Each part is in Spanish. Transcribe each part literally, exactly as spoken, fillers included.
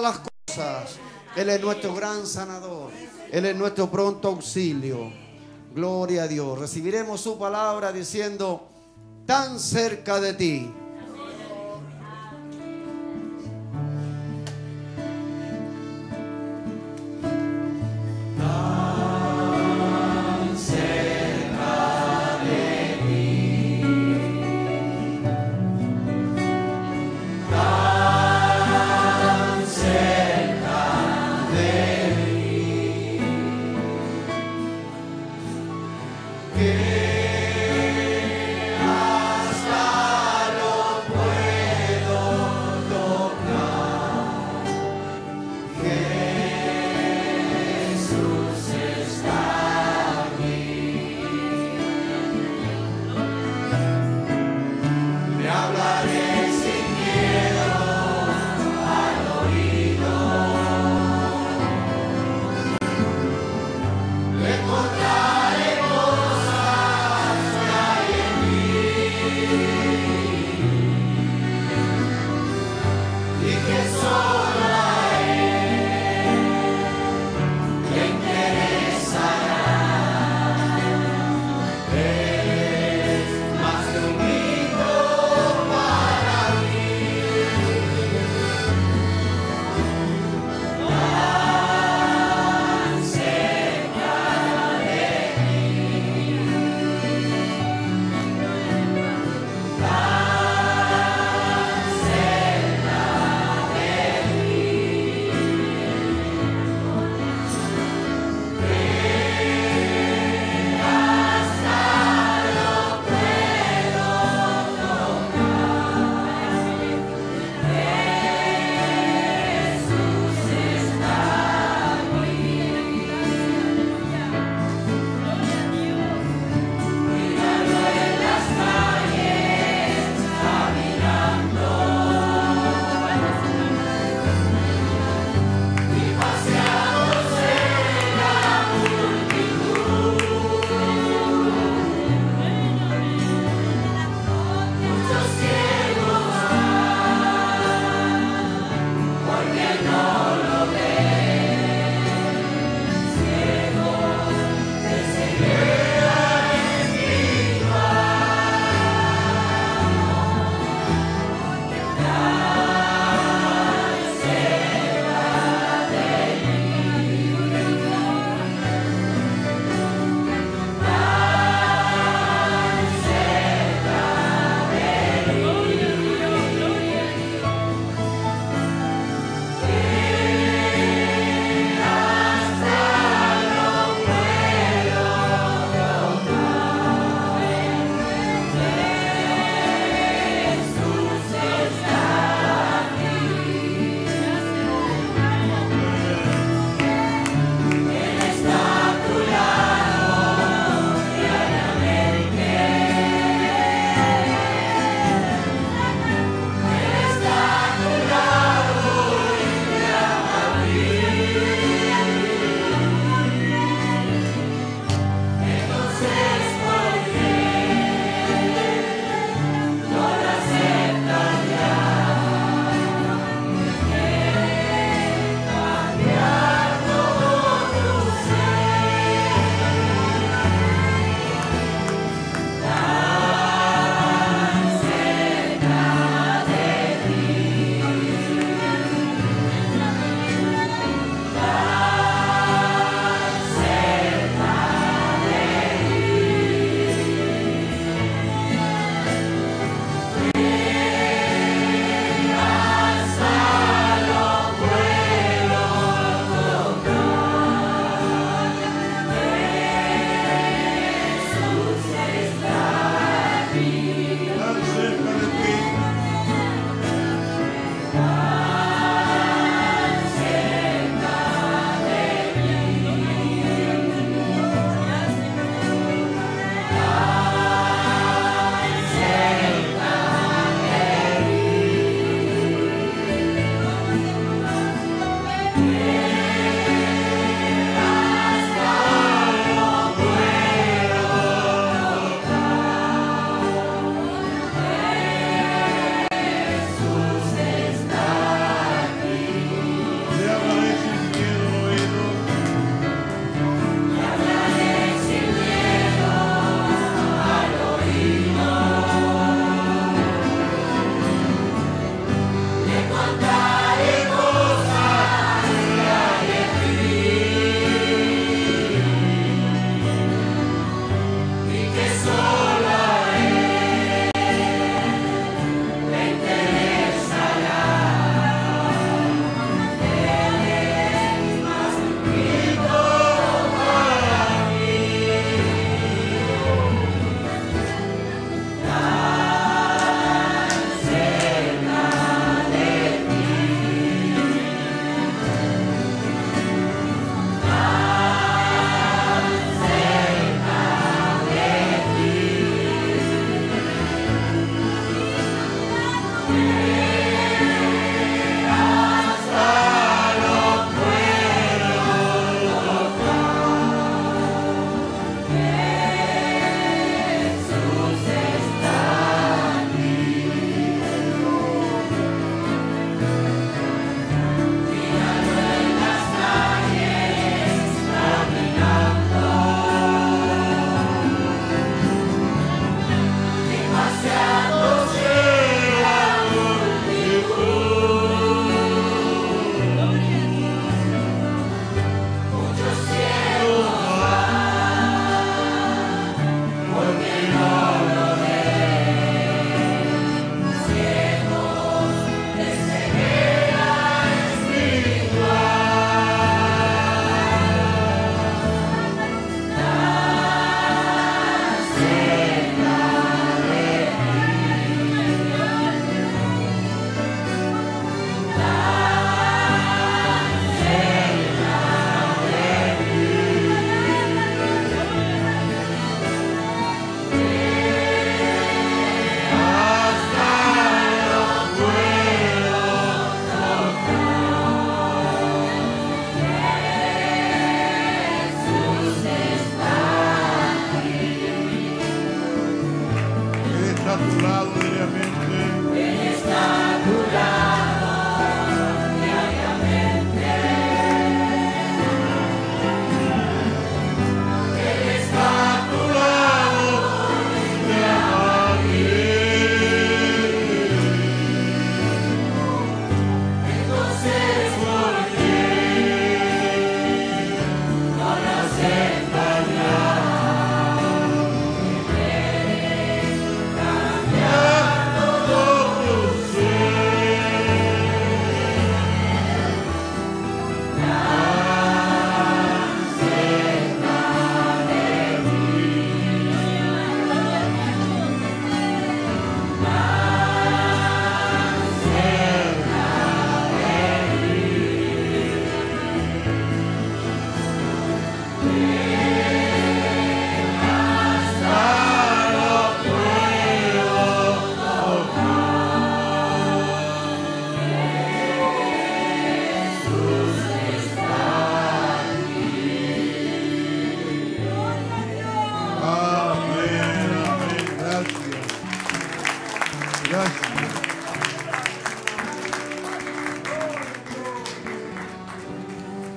todas las cosas. Él es nuestro gran sanador. Él es nuestro pronto auxilio. Gloria a Dios. Recibiremos su palabra diciendo: tan cerca de ti. Tan cerca de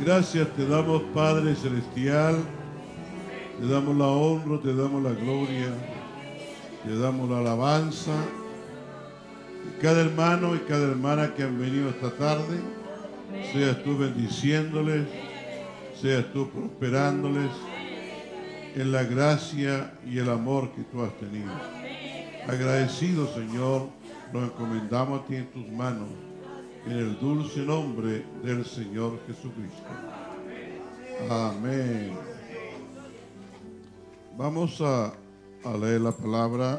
Gracias te damos, Padre Celestial. Te damos la honra, te damos la gloria, te damos la alabanza. Y cada hermano y cada hermana que han venido esta tarde, seas tú bendiciéndoles, seas tú prosperándoles en la gracia y el amor que tú has tenido. Agradecido, Señor, nos encomendamos a ti en tus manos, en el dulce nombre del Señor Jesucristo. Amén. Vamos a, a leer la palabra.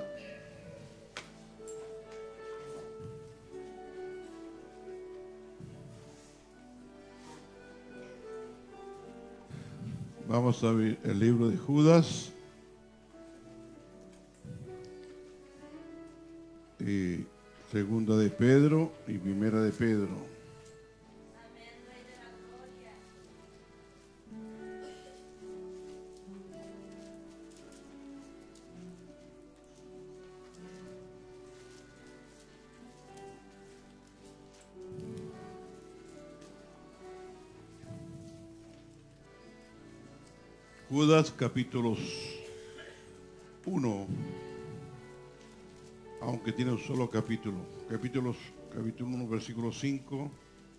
Vamos a ver el libro de Judas. Y segunda de Pedro y primera de Pedro. Judas capítulos uno, aunque tiene un solo capítulo. Capítulos, capítulo uno, versículos cinco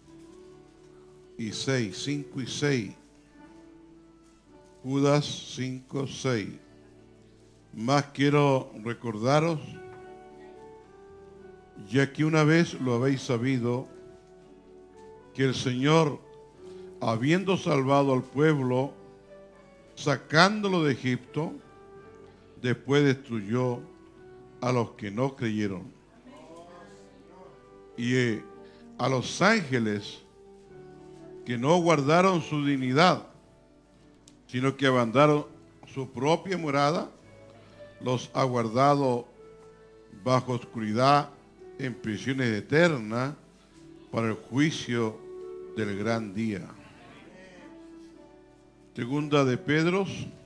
y seis. cinco y seis. Judas cinco, seis. Más quiero recordaros, ya que una vez lo habéis sabido, que el Señor, habiendo salvado al pueblo, sacándolo de Egipto, después destruyó a los que no creyeron. Y eh, a los ángeles que no guardaron su dignidad, sino que abandonaron su propia morada, los ha guardado bajo oscuridad en prisiones eternas para el juicio del gran día. Segunda de Pedro,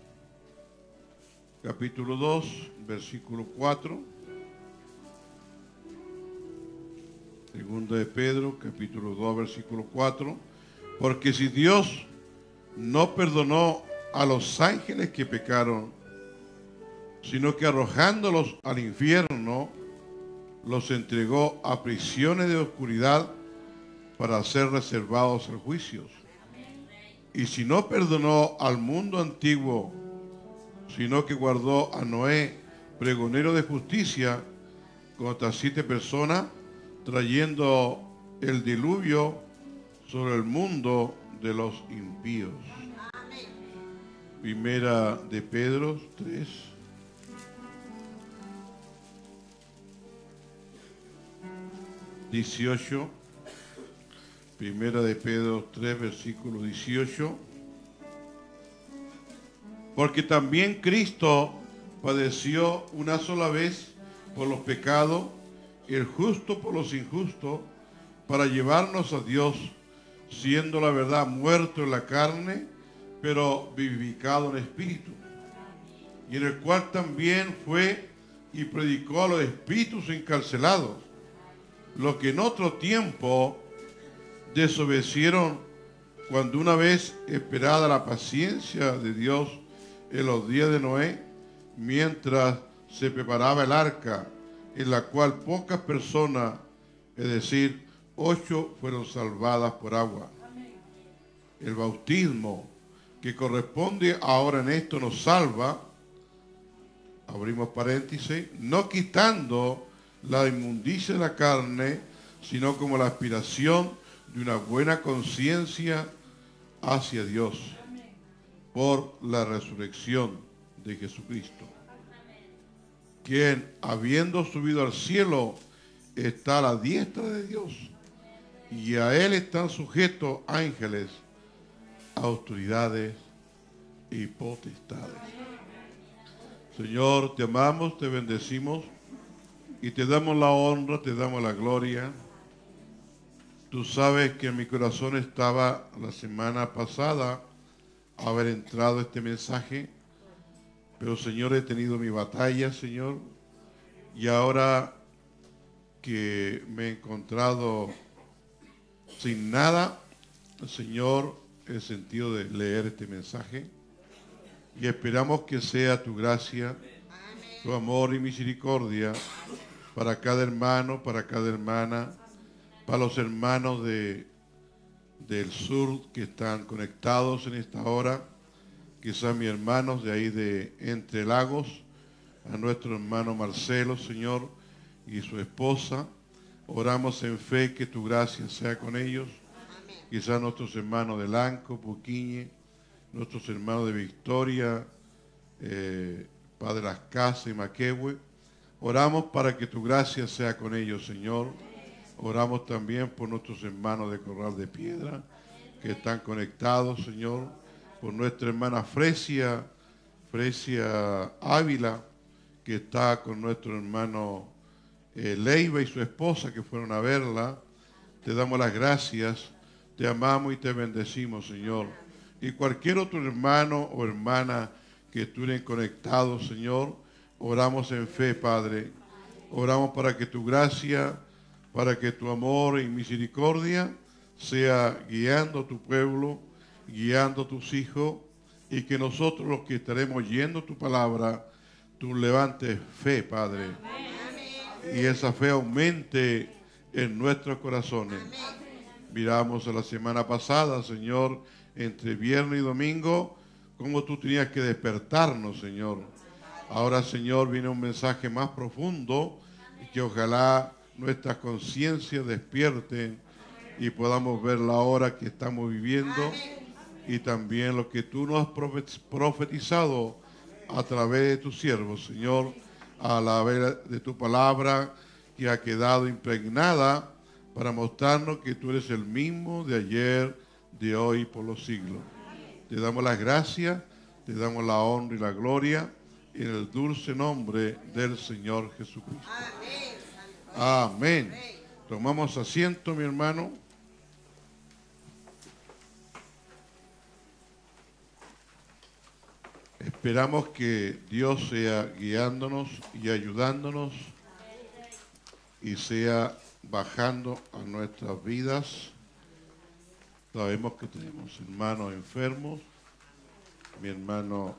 capítulo dos, versículo cuatro. Segunda de Pedro, capítulo dos, versículo cuatro. Porque si Dios no perdonó a los ángeles que pecaron, sino que arrojándolos al infierno, los entregó a prisiones de oscuridad para ser reservados al juicio. Y si no perdonó al mundo antiguo, sino que guardó a Noé, pregonero de justicia, con otras siete personas, trayendo el diluvio sobre el mundo de los impíos. Primera de Pedro tres. dieciocho. Primera de Pedro tres, versículo dieciocho. Porque también Cristo padeció una sola vez por los pecados, el justo por los injustos, para llevarnos a Dios, siendo la verdad muerto en la carne, pero vivificado en espíritu. Y en el cual también fue y predicó a los espíritus encarcelados, los que en otro tiempo desobedecieron, cuando una vez esperada la paciencia de Dios en los días de Noé, mientras se preparaba el arca, en la cual pocas personas, es decir, ocho, fueron salvadas por agua. El bautismo que corresponde ahora en esto nos salva, abrimos paréntesis, no quitando la inmundicia de la carne, sino como la aspiración de una buena conciencia hacia Dios por la resurrección de Jesucristo, quien, habiendo subido al cielo, está a la diestra de Dios, y a él están sujetos ángeles, autoridades y potestades. Señor, te amamos, te bendecimos y te damos la honra, te damos la gloria. Tú sabes que en mi corazón estaba la semana pasada haber entrado este mensaje, pero Señor, he tenido mi batalla, Señor, y ahora que me he encontrado sin nada, Señor, el sentido de leer este mensaje y esperamos que sea tu gracia, tu amor y misericordia para cada hermano, para cada hermana, para los hermanos de, del sur que están conectados en esta hora, quizás mis hermanos de ahí de Entre Lagos, a nuestro hermano Marcelo, Señor, y su esposa. Oramos en fe que tu gracia sea con ellos. Quizás nuestros hermanos de Lanco, Puquiñe, nuestros hermanos de Victoria, eh, Padre Las Casas y Maquehue. Oramos para que tu gracia sea con ellos, Señor. Oramos también por nuestros hermanos de Corral de Piedra que están conectados, Señor. Por nuestra hermana Fresia, Fresia Ávila, que está con nuestro hermano eh, Leiva y su esposa que fueron a verla. Te damos las gracias, te amamos y te bendecimos, Señor. Y cualquier otro hermano o hermana que estuvieran conectados, Señor, oramos en fe, Padre. Oramos para que tu gracia, para que tu amor y misericordia sea guiando a tu pueblo, guiando a tus hijos, y que nosotros los que estaremos oyendo tu palabra, tú levantes fe, Padre. Amén. Y esa fe aumente en nuestros corazones. Amén. Miramos a la semana pasada, Señor, entre viernes y domingo, cómo tú tenías que despertarnos, Señor. Ahora, Señor, viene un mensaje más profundo y que ojalá nuestras conciencias despierten y podamos ver la hora que estamos viviendo y también lo que tú nos has profetizado a través de tus siervos, Señor, a la vez de tu palabra que ha quedado impregnada para mostrarnos que tú eres el mismo de ayer, de hoy y por los siglos. Te damos las gracias, te damos la honra y la gloria en el dulce nombre del Señor Jesucristo. Amén. Amén. Tomamos asiento, mi hermano. Esperamos que Dios sea guiándonos y ayudándonos y sea bajando a nuestras vidas. Sabemos que tenemos hermanos enfermos, mi hermano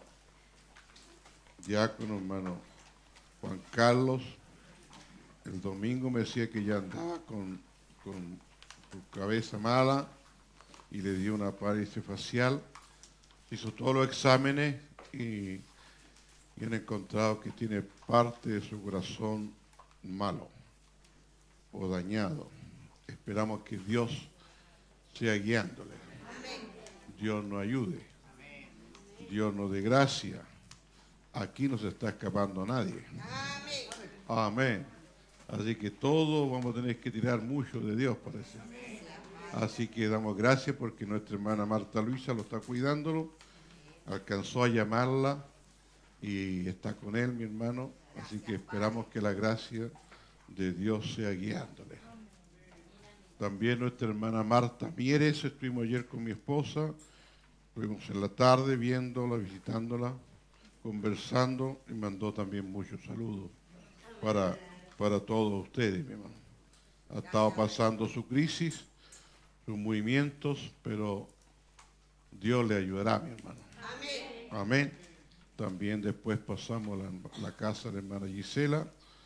diácono, hermano Juan Carlos, el domingo me decía que ya andaba con, con su cabeza mala y le dio una parálisis facial. Hizo todos los exámenes y, y han encontrado que tiene parte de su corazón malo o dañado. Esperamos que Dios sea guiándole. Dios nos ayude. Dios nos dé gracia. Aquí no se está escapando nadie. Amén. Así que todos vamos a tener que tirar mucho de Dios, parece. Así que damos gracias porque nuestra hermana Marta Luisa lo está cuidándolo. Alcanzó a llamarla y está con él, mi hermano. Así que esperamos que la gracia de Dios sea guiándole. También nuestra hermana Marta Mieres, estuvimos ayer con mi esposa, estuvimos en la tarde viéndola, visitándola, conversando y mandó también muchos saludos para, para todos ustedes, mi hermano. Ha estado pasando su crisis, sus movimientos, pero Dios le ayudará, mi hermano. Amén. Amén. También después pasamos a la, la casa de la hermana Gisela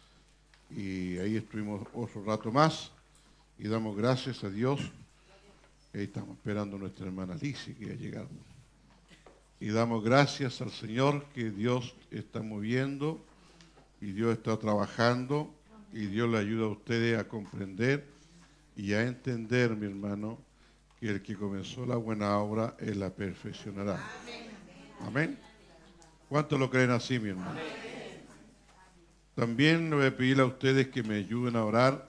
y ahí estuvimos otro rato más y damos gracias a Dios. Ahí estamos esperando a nuestra hermana Lizy que ya llegaron. Y damos gracias al Señor que Dios está moviendo y Dios está trabajando y Dios le ayuda a ustedes a comprender y a entender, mi hermano, que el que comenzó la buena obra, Él la perfeccionará. Amén. ¿Cuántos lo creen así, mi hermano? También le voy a pedir a ustedes que me ayuden a orar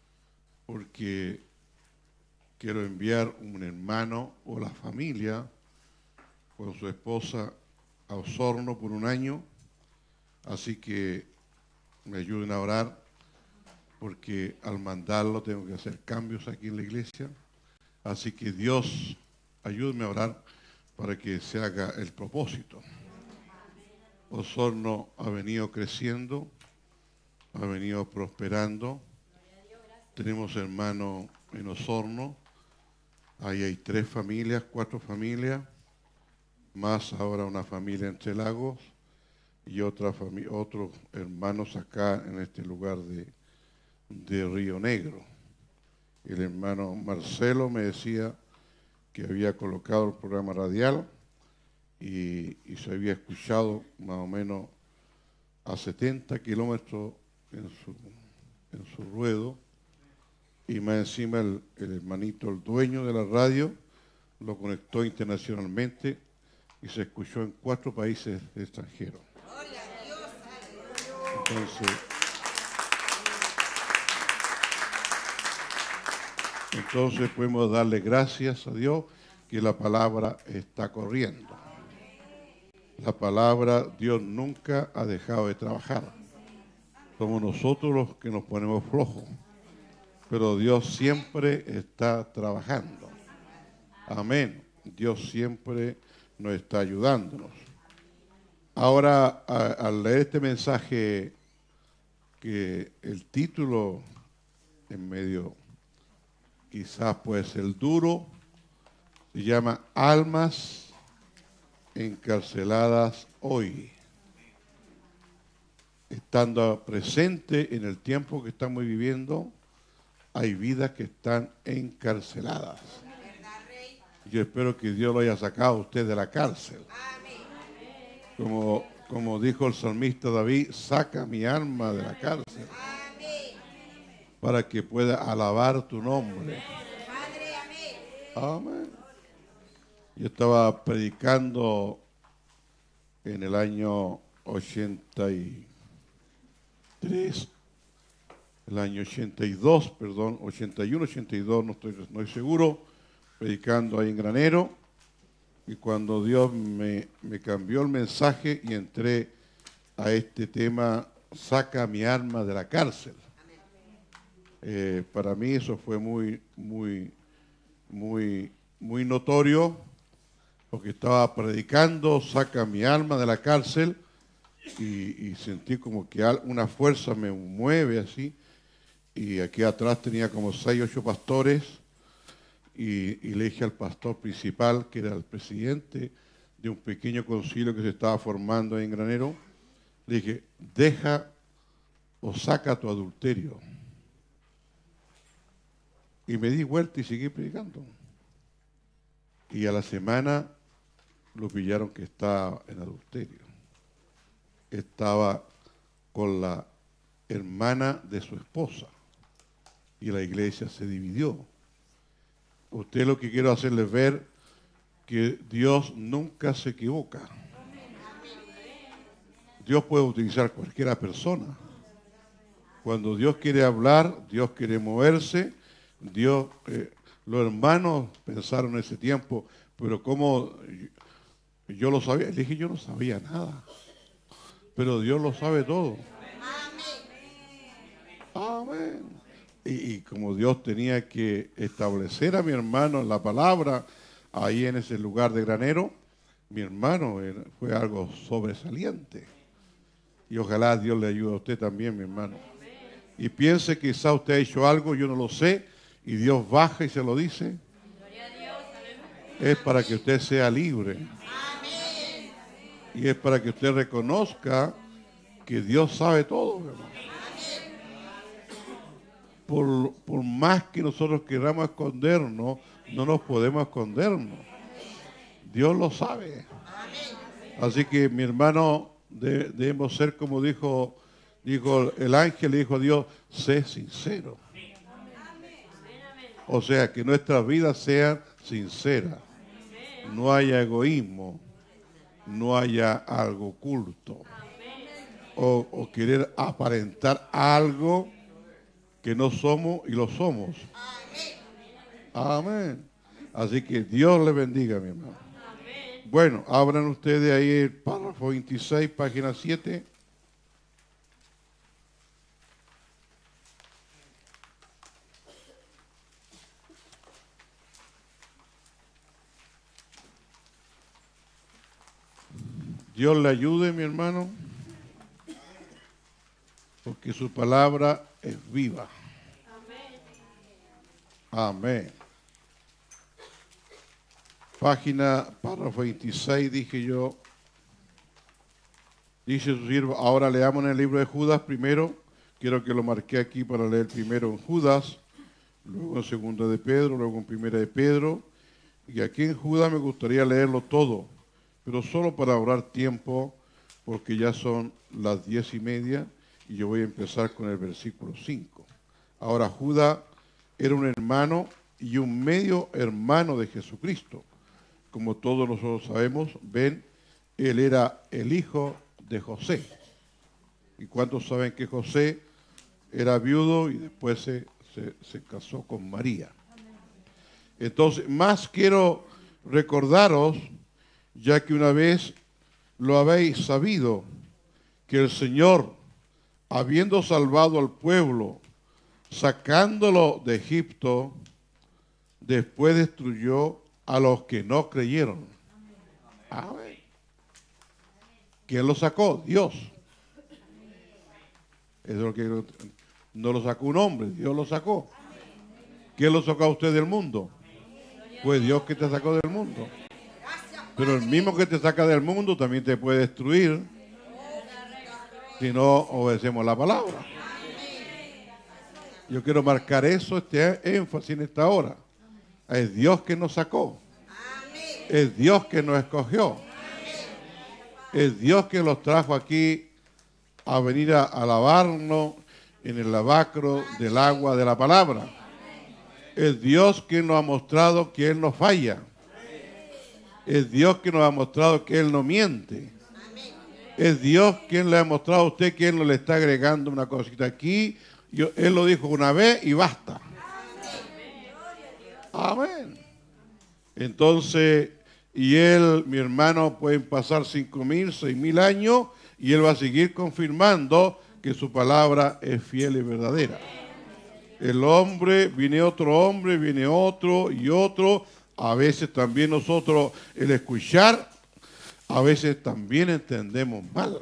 porque quiero enviar un hermano o la familia con su esposa a Osorno por un año. Así que me ayuden a orar porque al mandarlo tengo que hacer cambios aquí en la iglesia. Así que Dios, ayúdeme a orar para que se haga el propósito. Osorno ha venido creciendo, ha venido prosperando. Tenemos hermanos en Osorno Ahí hay tres familias, cuatro familias, más ahora una familia entre Lagos y otra familia, otros hermanos acá en este lugar de, de Río Negro. El hermano Marcelo me decía que había colocado el programa radial y, y se había escuchado más o menos a setenta kilómetros en su, en su ruedo, y más encima el, el hermanito, el dueño de la radio, lo conectó internacionalmente y se escuchó en cuatro países extranjeros. Entonces, entonces podemos darle gracias a Dios que la palabra está corriendo. La palabra, Dios nunca ha dejado de trabajar. Somos nosotros los que nos ponemos flojos, pero Dios siempre está trabajando. Amén. Dios siempre nos está ayudándonos. Ahora, a, al leer este mensaje, que el título en medio quizás puede ser duro, se llama Almas encarceladas hoy. Estando presente en el tiempo que estamos viviendo, hay vidas que están encarceladas. Yo espero que Dios lo haya sacado a usted de la cárcel. Como, como dijo el salmista David, saca mi alma de la cárcel para que pueda alabar tu nombre. Amén. Yo estaba predicando en el año ochenta y tres, el año ochenta y dos, perdón, ochenta y uno, ochenta y dos, no estoy, no estoy seguro, predicando ahí en Granero, y cuando Dios me, me cambió el mensaje y entré a este tema, saca mi alma de la cárcel. Eh, para mí eso fue muy, muy, muy, muy notorio, porque estaba predicando, saca mi alma de la cárcel, y, y sentí como que una fuerza me mueve así, y aquí atrás tenía como seis, ocho pastores, y, y le dije al pastor principal, que era el presidente de un pequeño concilio que se estaba formando en Granero, le dije, deja o saca tu adulterio. Y me di vuelta y seguí predicando. Y a la semana lo pillaron que estaba en adulterio. Estaba con la hermana de su esposa. Y la iglesia se dividió. Usted, lo que quiero hacerles ver, que Dios nunca se equivoca. Dios puede utilizar cualquier persona. Cuando Dios quiere hablar, Dios quiere moverse, Dios, eh, los hermanos pensaron en ese tiempo, pero como yo, yo lo sabía, le dije, yo no sabía nada, pero Dios lo sabe todo. Amén. Y, y como Dios tenía que establecer a mi hermano en la palabra, ahí en ese lugar de Granero, mi hermano era, fue algo sobresaliente. Y ojalá Dios le ayude a usted también, mi hermano. Y piense que quizá usted ha hecho algo, yo no lo sé, y Dios baja y se lo dice. Es para que usted sea libre. Y es para que usted reconozca que Dios sabe todo, hermano. Por, por más que nosotros queramos escondernos, no nos podemos escondernos. Dios lo sabe. Así que, mi hermano, de, debemos ser como dijo, dijo el ángel, le dijo a Dios, sé sincero. O sea, que nuestras vidas sean sinceras. No haya egoísmo, no haya algo oculto. O, o querer aparentar algo que no somos y lo somos. Amén. Así que Dios le bendiga, mi hermano. Bueno, abran ustedes ahí el párrafo veintiséis, página siete. Dios le ayude, mi hermano, porque su palabra es viva. Amén. Página, párrafo veintiséis, dije yo. Dice su siervo, ahora leamos en el libro de Judas primero. Quiero que lo marqué aquí para leer primero en Judas, luego en segunda de Pedro, luego en primera de Pedro. Y aquí en Judas me gustaría leerlo todo, pero solo para ahorrar tiempo, porque ya son las diez y media y yo voy a empezar con el versículo cinco. Ahora, Judas era un hermano y un medio hermano de Jesucristo. Como todos nosotros sabemos, ven, él era el hijo de José. ¿Y cuántos saben que José era viudo y después se, se, se casó con María? Entonces, más quiero recordaros, ya que una vez lo habéis sabido, que el Señor, habiendo salvado al pueblo, sacándolo de Egipto, después destruyó a los que no creyeron. Amén. ¿Quién lo sacó? Dios. Eso es lo que no lo sacó un hombre, Dios lo sacó. ¿Quién lo sacó a usted del mundo? Pues Dios que te sacó del mundo. Pero el mismo que te saca del mundo también te puede destruir si no obedecemos la palabra. Yo quiero marcar eso, este énfasis en esta hora. Es Dios que nos sacó. Es Dios que nos escogió. Es Dios que los trajo aquí a venir a, a lavarnos en el lavacro del agua de la palabra. Es Dios quien nos ha mostrado que Él no falla. Es Dios quien nos ha mostrado que Él no miente. Es Dios quien le ha mostrado a usted que Él no le está agregando una cosita aquí. Yo, él lo dijo una vez y basta. Amén. Entonces, y él, mi hermano, pueden pasar cinco mil, seis mil años y él va a seguir confirmando que su palabra es fiel y verdadera. El hombre, viene otro hombre, viene otro y otro. A veces también nosotros, el escuchar, a veces también entendemos mal.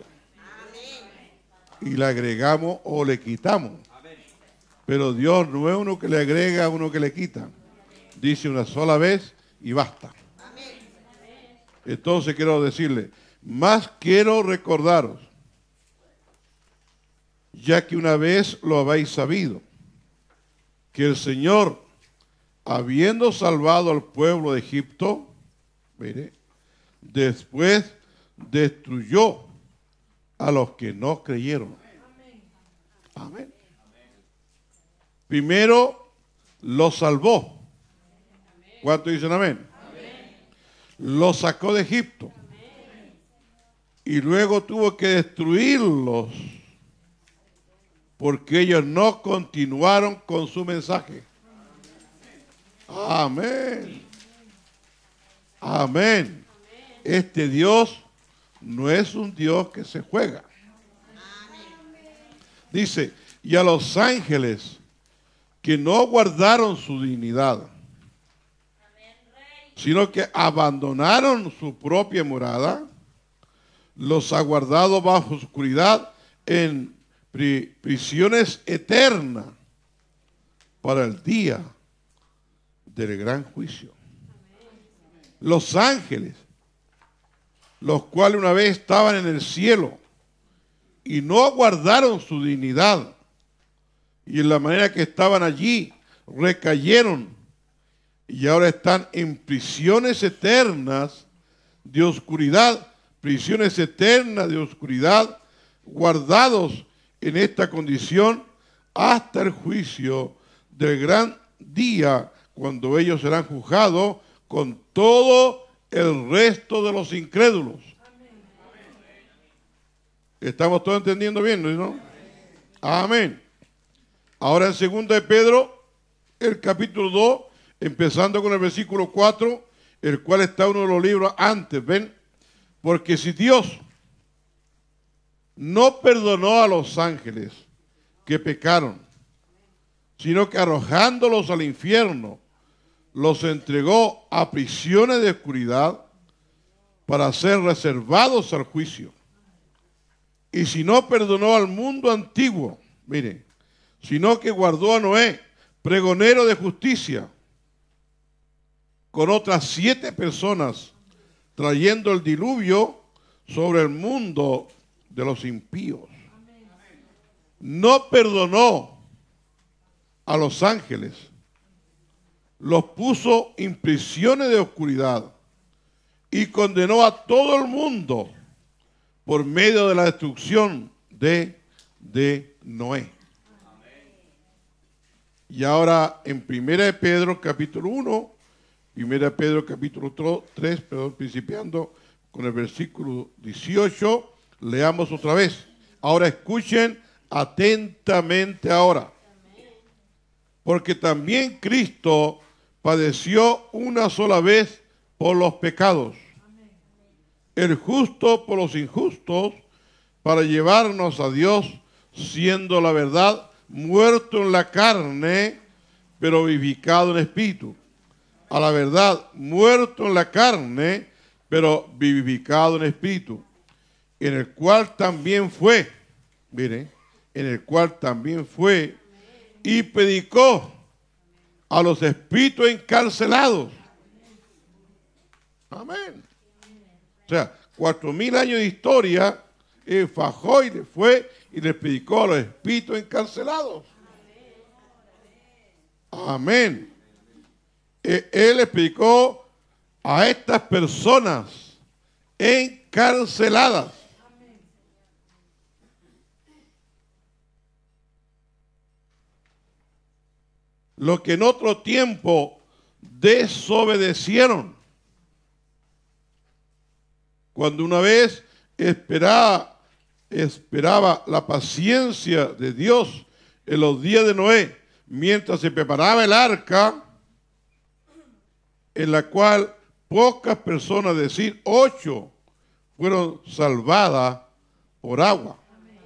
Y le agregamos o le quitamos. Pero Dios no es uno que le agrega, uno que le quita. Dice una sola vez y basta. Entonces quiero decirle, más quiero recordaros, ya que una vez lo habéis sabido, que el Señor, habiendo salvado al pueblo de Egipto, mire, después destruyó a los que no creyeron. Amén. Primero lo salvó. ¿Cuántos dicen amén? Amén? Lo sacó de Egipto. Amén. Y luego tuvo que destruirlos porque ellos no continuaron con su mensaje. Amén. Amén. Este Dios no es un Dios que se juega. Dice, y a los ángeles que no guardaron su dignidad, sino que abandonaron su propia morada, los ha guardado bajo oscuridad en pri prisiones eternas para el día del gran juicio. Los ángeles, los cuales una vez estaban en el cielo y no guardaron su dignidad, y en la manera que estaban allí recayeron y ahora están en prisiones eternas de oscuridad, prisiones eternas de oscuridad, guardados en esta condición hasta el juicio del gran día, cuando ellos serán juzgados con todo el resto de los incrédulos. ¿Estamos todos entendiendo bien, no? Amén. Ahora en segunda de Pedro, el capítulo dos, empezando con el versículo cuatro, el cual está uno de los libros antes, ¿ven? Porque si Dios no perdonó a los ángeles que pecaron, sino que arrojándolos al infierno, los entregó a prisiones de oscuridad para ser reservados al juicio. Y si no perdonó al mundo antiguo, miren, sino que guardó a Noé, pregonero de justicia, con otras siete personas, trayendo el diluvio sobre el mundo de los impíos. No perdonó a los ángeles, los puso en prisiones de oscuridad y condenó a todo el mundo por medio de la destrucción de, de Noé. Y ahora en primera de Pedro capítulo uno, primera de Pedro capítulo tres, perdón, principiando con el versículo dieciocho, leamos otra vez. Ahora escuchen atentamente ahora. Porque también Cristo padeció una sola vez por los pecados, el justo por los injustos, para llevarnos a Dios, siendo la verdad muerto en la carne, pero vivificado en espíritu. A la verdad, muerto en la carne, pero vivificado en espíritu. En el cual también fue, mire, en el cual también fue y predicó a los espíritus encarcelados. Amén. O sea, cuatro mil años de historia, él fajó y le fue y le predicó a los espíritus encarcelados. Amén. Él explicó a estas personas encarceladas. Lo que en otro tiempo desobedecieron. Cuando una vez esperaba, esperaba la paciencia de Dios en los días de Noé, mientras se preparaba el arca, en la cual pocas personas, es decir, ocho, fueron salvadas por agua.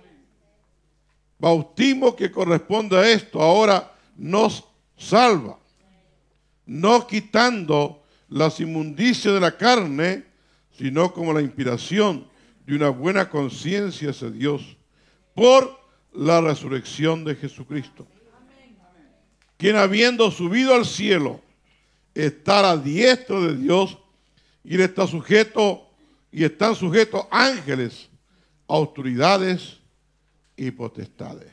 Bautismo que corresponde a esto ahora nos salva, no quitando las inmundicias de la carne, sino como la inspiración de una buena conciencia hacia Dios por la resurrección de Jesucristo, quien habiendo subido al cielo, está a la diestra de Dios, y él está sujeto, y están sujetos ángeles, autoridades y potestades.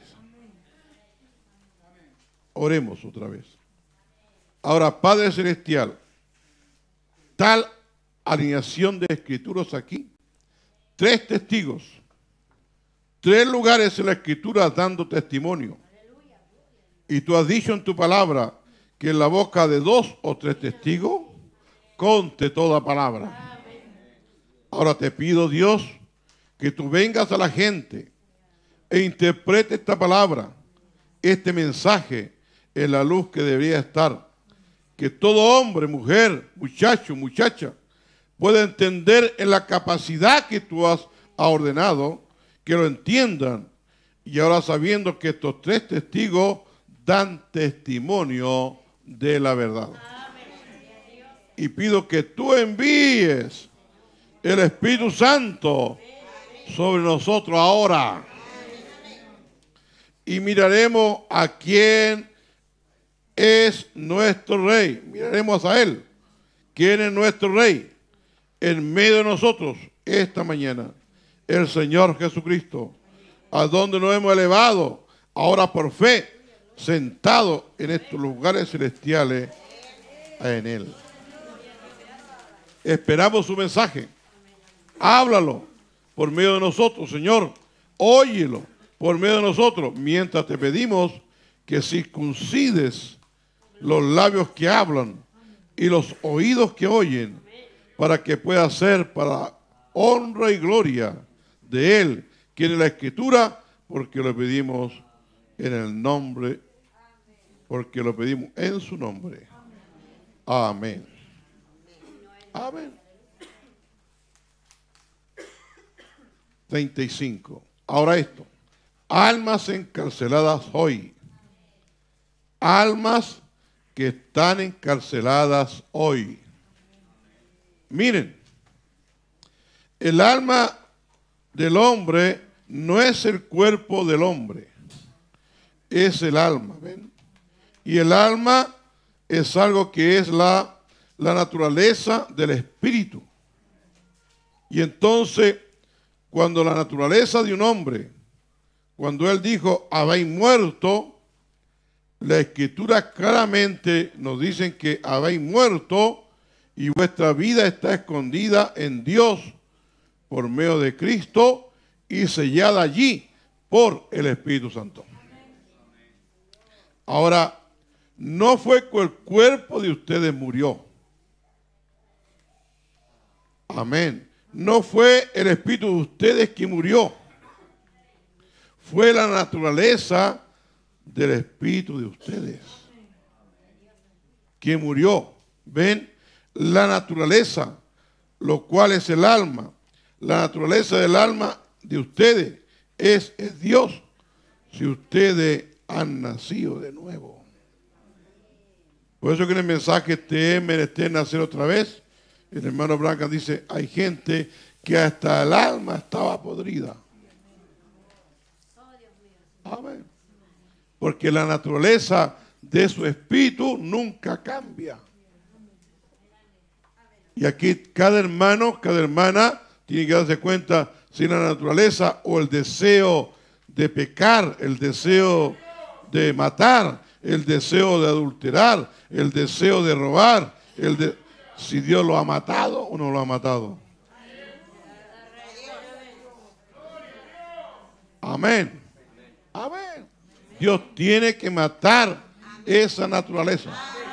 Oremos otra vez. Ahora, Padre Celestial, tal alineación de escrituras aquí, tres testigos, tres lugares en la escritura dando testimonio. Y tú has dicho en tu palabra que en la boca de dos o tres testigos conte toda palabra. Ahora te pido, Dios, que tú vengas a la gente e interprete esta palabra, este mensaje, en la luz que debería estar. Que todo hombre, mujer, muchacho, muchacha, pueda entender en la capacidad que tú has ordenado, que lo entiendan. Y ahora sabiendo que estos tres testigos dan testimonio de la verdad. Y pido que tú envíes el Espíritu Santo sobre nosotros ahora. Y miraremos a quién es nuestro Rey. Miraremos a Él. ¿Quién es nuestro Rey? En medio de nosotros, esta mañana, el Señor Jesucristo, a donde nos hemos elevado, ahora por fe, sentado en estos lugares celestiales, en Él. Esperamos su mensaje. Háblalo por medio de nosotros, Señor. Óyelo por medio de nosotros, mientras te pedimos que circuncides los labios que hablan y los oídos que oyen, para que pueda ser para honra y gloria de Él, quien es la Escritura, porque lo pedimos en el nombre, porque lo pedimos en su nombre. Amén. Amén. treinta y cinco. Ahora esto. Almas encarceladas hoy. Almas que están encarceladas hoy. Miren, el alma del hombre no es el cuerpo del hombre, es el alma, ¿ven? Y el alma es algo que es la la naturaleza del Espíritu. Y entonces, cuando la naturaleza de un hombre, cuando él dijo, habéis muerto, la Escritura claramente nos dice que habéis muerto y vuestra vida está escondida en Dios por medio de Cristo y sellada allí por el Espíritu Santo. Ahora, no fue que el cuerpo de ustedes murió. Amén. No fue el espíritu de ustedes que murió. Fue la naturaleza del espíritu de ustedes que murió. ¿Ven? La naturaleza, lo cual es el alma. La naturaleza del alma de ustedes es, es Dios. Si ustedes han nacido de nuevo. Por eso que en el mensaje te es menester nacer otra vez. El hermano Branham dice, hay gente que hasta el alma estaba podrida. Amén. Porque la naturaleza de su espíritu nunca cambia. Y aquí cada hermano, cada hermana tiene que darse cuenta si la naturaleza o el deseo de pecar, el deseo de matar, el deseo de adulterar, el deseo de robar, el de... si Dios lo ha matado o no lo ha matado. Amén. Amén. Dios tiene que matar esa naturaleza.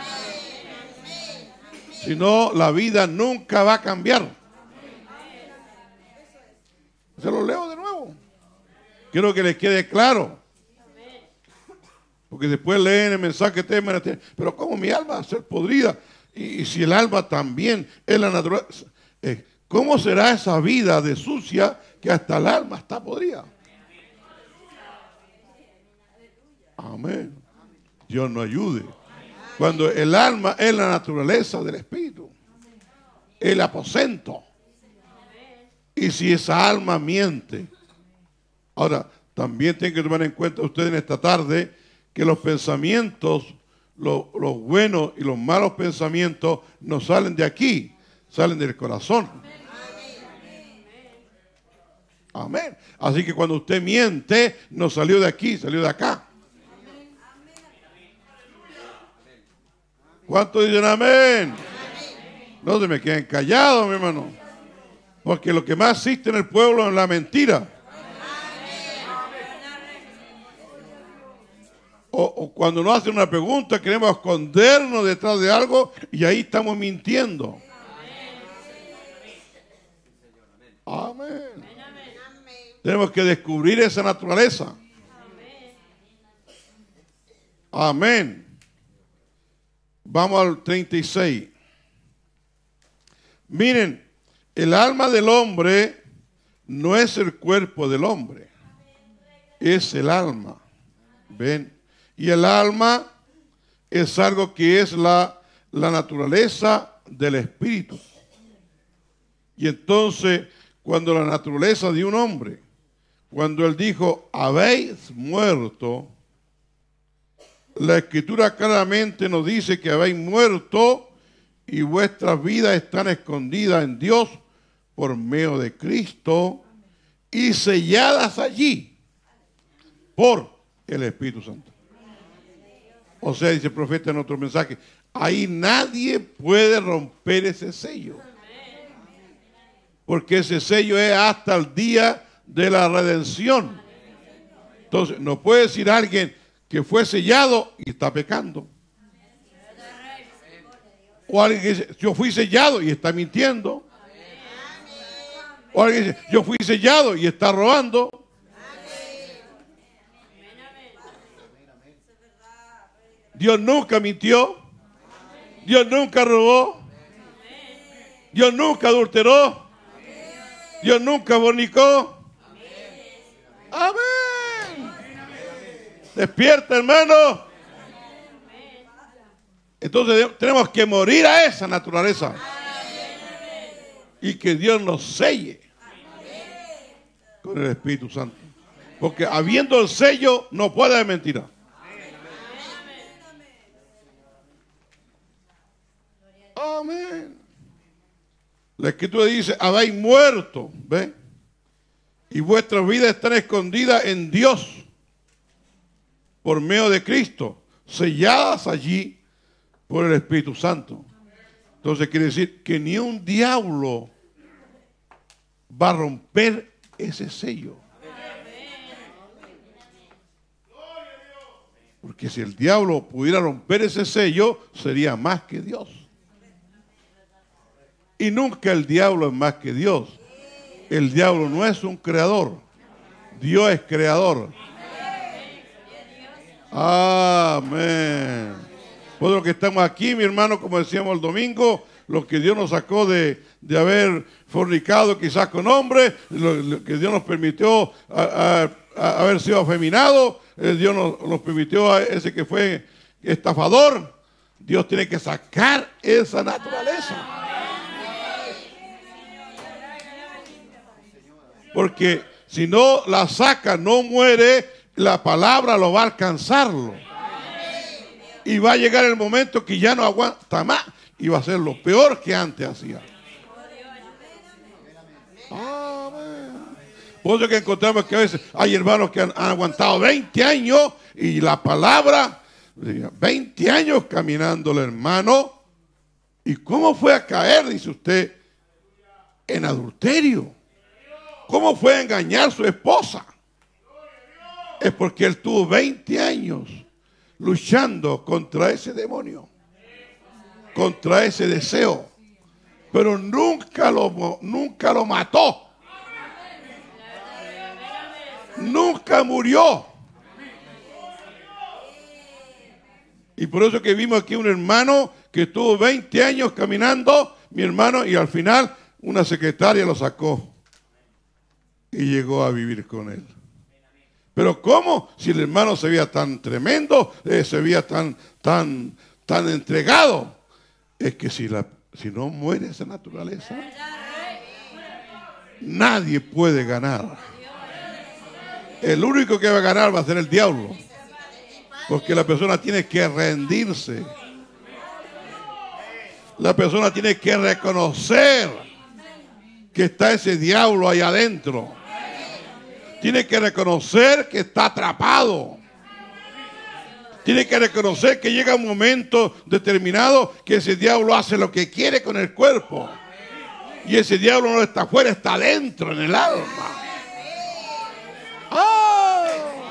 Si no, la vida nunca va a cambiar. Se lo leo de nuevo. Quiero que les quede claro. Porque después leen el mensaje, pero ¿cómo mi alma va a ser podrida? Y, y si el alma también es la naturaleza, eh, ¿cómo será esa vida de sucia que hasta el alma está podrida? Amén. Dios nos ayude. Cuando el alma es la naturaleza del espíritu, el aposento. Y si esa alma miente. Ahora, también tienen que tomar en cuenta ustedes en esta tarde que los pensamientos, los, los buenos y los malos pensamientos no salen de aquí, salen del corazón. Amén. Así que cuando usted miente, no salió de aquí, salió de acá. ¿Cuántos dicen amén? No se me queden callados, mi hermano. Porque lo que más existe en el pueblo es la mentira. O, o cuando nos hacen una pregunta, queremos escondernos detrás de algo y ahí estamos mintiendo. Amén. Tenemos que descubrir esa naturaleza. Amén. Vamos al treinta y seis. Miren, el alma del hombre no es el cuerpo del hombre, es el alma. ¿Ven? Y el alma es algo que es la, la naturaleza del espíritu. Y entonces, cuando la naturaleza de un hombre, cuando él dijo, habéis muerto, la Escritura claramente nos dice que habéis muerto y vuestras vidas están escondidas en Dios por medio de Cristo y selladas allí por el Espíritu Santo. O sea, dice el profeta en otro mensaje, ahí nadie puede romper ese sello. Porque ese sello es hasta el día de la redención. Entonces, no puede decir alguien que fue sellado y está pecando. O alguien que dice, yo fui sellado y está mintiendo. O alguien dice, yo fui sellado y está robando. Dios nunca mintió. Dios nunca robó. Dios nunca adulteró. Dios nunca fornicó. Amén. Despierta, hermano. Entonces tenemos que morir a esa naturaleza. Y que Dios nos selle con el Espíritu Santo. Porque habiendo el sello no puede haber mentira. Amén. La Escritura dice, habéis muerto, ¿ve? Y vuestras vidas están escondidas en Dios por medio de Cristo, selladas allí por el Espíritu Santo. Entonces quiere decir que ni un diablo va a romper ese sello. Porque si el diablo pudiera romper ese sello, sería más que Dios. Y nunca el diablo es más que Dios. El diablo no es un creador. Dios es creador. Amén. Por lo que estamos aquí, mi hermano, como decíamos el domingo, lo que Dios nos sacó de, de haber fornicado quizás con hombres, lo, lo que Dios nos permitió a, a, a haber sido afeminados, eh, Dios nos, nos permitió a ese que fue estafador. Dios tiene que sacar esa naturaleza. Porque si no la saca, no muere, la palabra lo va a alcanzarlo. Y va a llegar el momento que ya no aguanta más y va a ser lo peor que antes hacía. Amén. Por eso que encontramos que a veces hay hermanos que han, han aguantado veinte años y la palabra, veinte años caminando el hermano. ¿Y cómo fue a caer, dice usted, en adulterio? ¿Cómo fue a engañar a su esposa? Es porque él tuvo veinte años luchando contra ese demonio, contra ese deseo, pero nunca lo, nunca lo mató, nunca murió. Y por eso que vimos aquí un hermano que tuvo veinte años caminando, mi hermano, y al final una secretaria lo sacó y llegó a vivir con él. Pero ¿cómo? Si el hermano se veía tan tremendo, eh, se veía tan, tan, tan entregado. Es que si, la, si no muere esa naturaleza, nadie puede ganar. El único que va a ganar va a ser el diablo. Porque la persona tiene que rendirse. La persona tiene que reconocer que está ese diablo ahí adentro. Tiene que reconocer que está atrapado. Tiene que reconocer que llega un momento determinado que ese diablo hace lo que quiere con el cuerpo. Y ese diablo no está afuera, está adentro, en el alma. ¡Oh!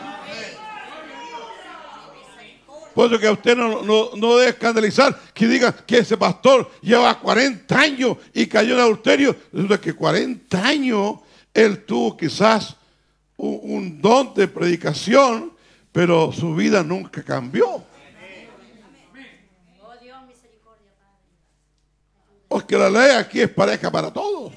Por eso que a usted no, no, no debe escandalizar que diga que ese pastor lleva cuarenta años y cayó en adulterio. Resulta que cuarenta años él tuvo quizás un, un don de predicación, pero su vida nunca cambió. Porque la ley aquí es pareja para todos.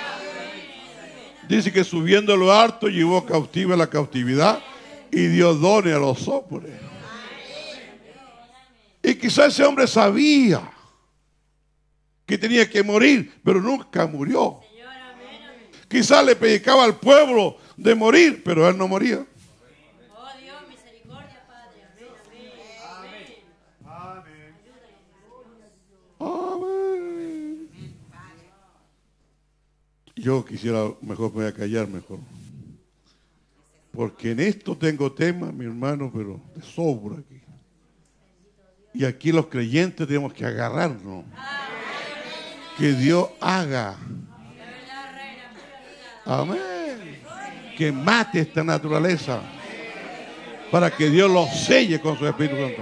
Dice que subiendo a lo alto llevó cautiva la cautividad y dio dones a los hombres. Y quizás ese hombre sabía que tenía que morir, pero nunca murió. Quizás le predicaba al pueblo de morir, pero él no moría. Oh Dios, misericordia, Padre. Amén. Amén. Yo quisiera, mejor me voy a callar mejor. Porque en esto tengo tema, mi hermano, pero de sobra aquí. Y aquí los creyentes tenemos que agarrarnos. Que Dios haga. Amén. Que mate esta naturaleza. Para que Dios lo selle con su Espíritu Santo.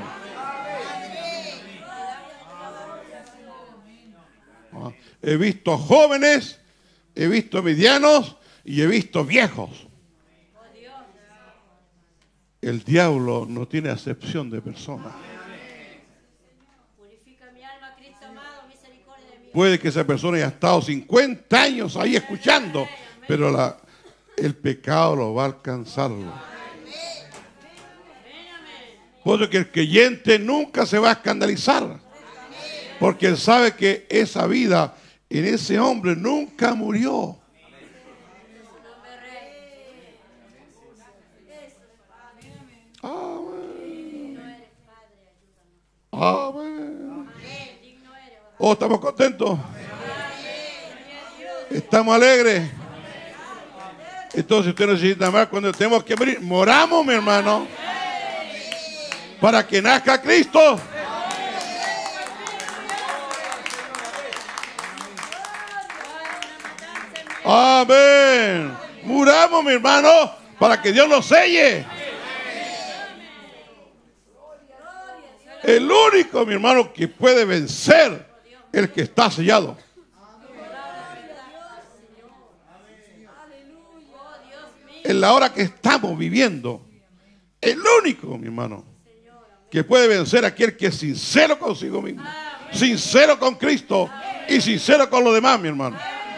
He visto jóvenes, he visto medianos y he visto viejos. El diablo no tiene acepción de personas. Puede que esa persona haya estado cincuenta años ahí escuchando, pero la, el pecado lo va a alcanzarlo. Por eso que el creyente nunca se va a escandalizar, porque él sabe que esa vida en ese hombre nunca murió. Amén. Amén. Oh, ¿estamos contentos? ¿Estamos alegres? Entonces usted necesita más cuando tenemos que morir. Moramos, mi hermano, para que nazca Cristo. Amén. Muramos, mi hermano, para que Dios nos selle. El único, mi hermano, que puede vencer, el que está sellado. En la hora que estamos viviendo, el único, mi hermano, que puede vencer a aquel que es sincero consigo mismo, sincero con Cristo y sincero con los demás, mi hermano.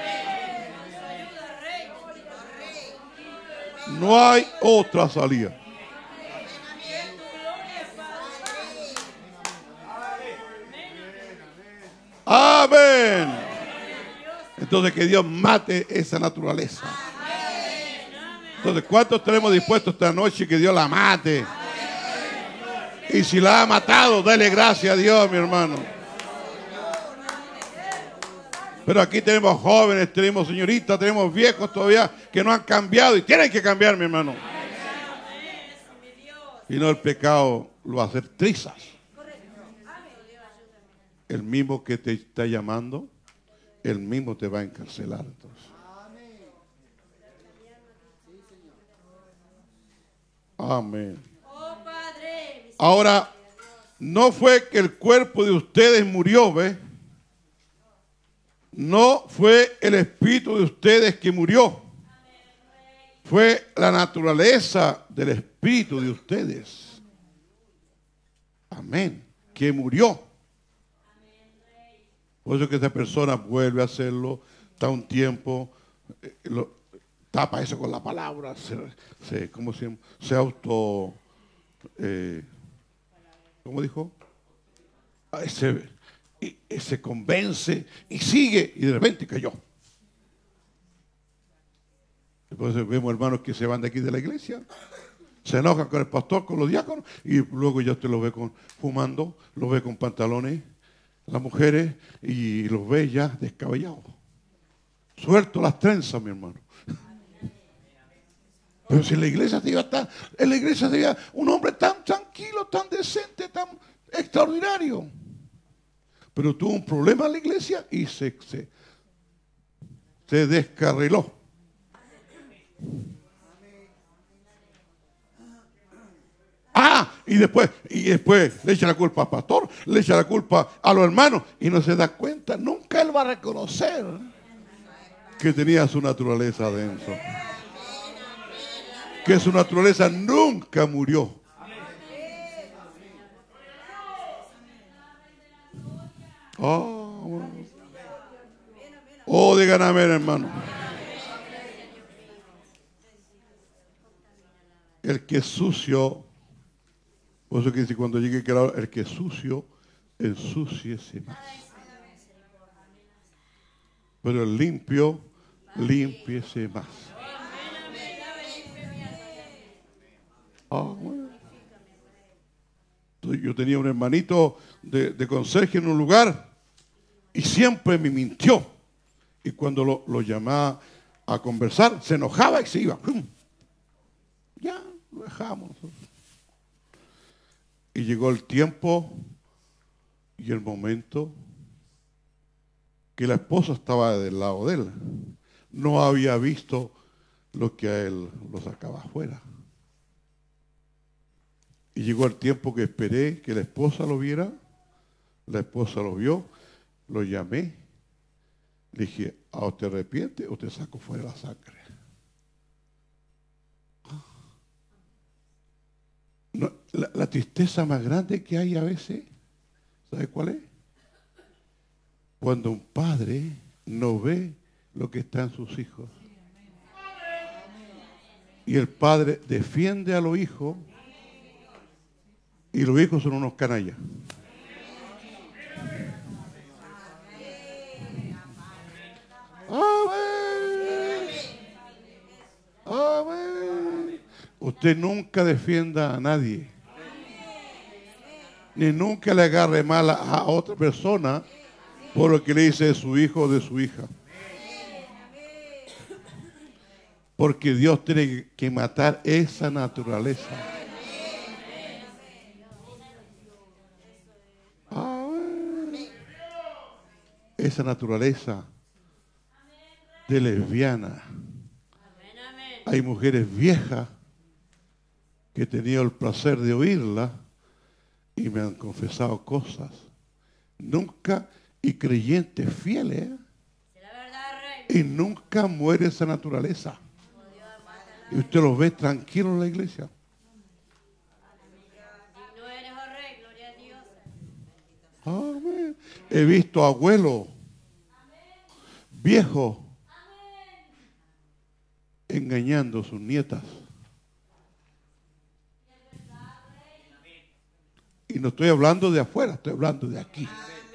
No hay otra salida. Amén. Entonces que Dios mate esa naturaleza. Entonces, ¿cuántos tenemos dispuestos esta noche que Dios la mate? Y si la ha matado, dale gracias a Dios, mi hermano. Pero aquí tenemos jóvenes, tenemos señoritas, tenemos viejos todavía que no han cambiado y tienen que cambiar, mi hermano. Y no, el pecado lo va a hacer trizas. El mismo que te está llamando, el mismo te va a encarcelar. Entonces. Amén. Ahora, no fue que el cuerpo de ustedes murió, ¿ve? No fue el espíritu de ustedes que murió. Fue la naturaleza del espíritu de ustedes. Amén. Que murió. Por eso que esta persona vuelve a hacerlo, está un tiempo, eh, lo, tapa eso con la palabra, se, se, ¿cómo se, se auto, eh, ¿cómo dijo? Ay, se, y, y se convence y sigue y de repente cayó. Entonces vemos hermanos que se van de aquí de la iglesia, se enojan con el pastor, con los diáconos y luego ya usted los ve con, fumando, los ve con pantalones, las mujeres, y los ve ya descabellados. Suelto las trenzas, mi hermano. Pero si en la iglesia te iba a estar, en la iglesia te iba un hombre tan tranquilo, tan decente, tan extraordinario. Pero tuvo un problema en la iglesia y se, se, se descarriló. Ah, y después, y después le echa la culpa al pastor, le echa la culpa a los hermanos y no se da cuenta. Nunca él va a reconocer que tenía su naturaleza adentro. Que su naturaleza nunca murió. Oh, oh digan amén, hermano. El que es sucio, por eso que dice cuando llegue el que es sucio, ensúciese más. Pero el limpio, límpiese más. Ah, bueno. Yo tenía un hermanito de, de conserje en un lugar y siempre me mintió. Y cuando lo, lo llamaba a conversar, se enojaba y se iba. Ya, lo dejamos. Y llegó el tiempo y el momento que la esposa estaba del lado de él. No había visto lo que a él lo sacaba afuera. Y llegó el tiempo que esperé que la esposa lo viera. La esposa lo vio, lo llamé. Le dije, ¿o te arrepiente o te saco fuera la sangre? No, la, la tristeza más grande que hay a veces, ¿sabe cuál es? Cuando un padre no ve lo que está en sus hijos. Y el padre defiende a los hijos y los hijos son unos canallas. Amén. Amén. Usted nunca defienda a nadie. Ni nunca le agarre mal a otra persona por lo que le dice de su hijo o de su hija. Porque Dios tiene que matar esa naturaleza. Ah, esa naturaleza de lesbiana. Hay mujeres viejas que he tenido el placer de oírla y me han confesado cosas. Nunca, y creyentes fieles, ¿eh? Y nunca muere esa naturaleza. Y usted los ve tranquilos en la iglesia. Amén. He visto abuelos viejos engañando a sus nietas. Y no estoy hablando de afuera, estoy hablando de aquí.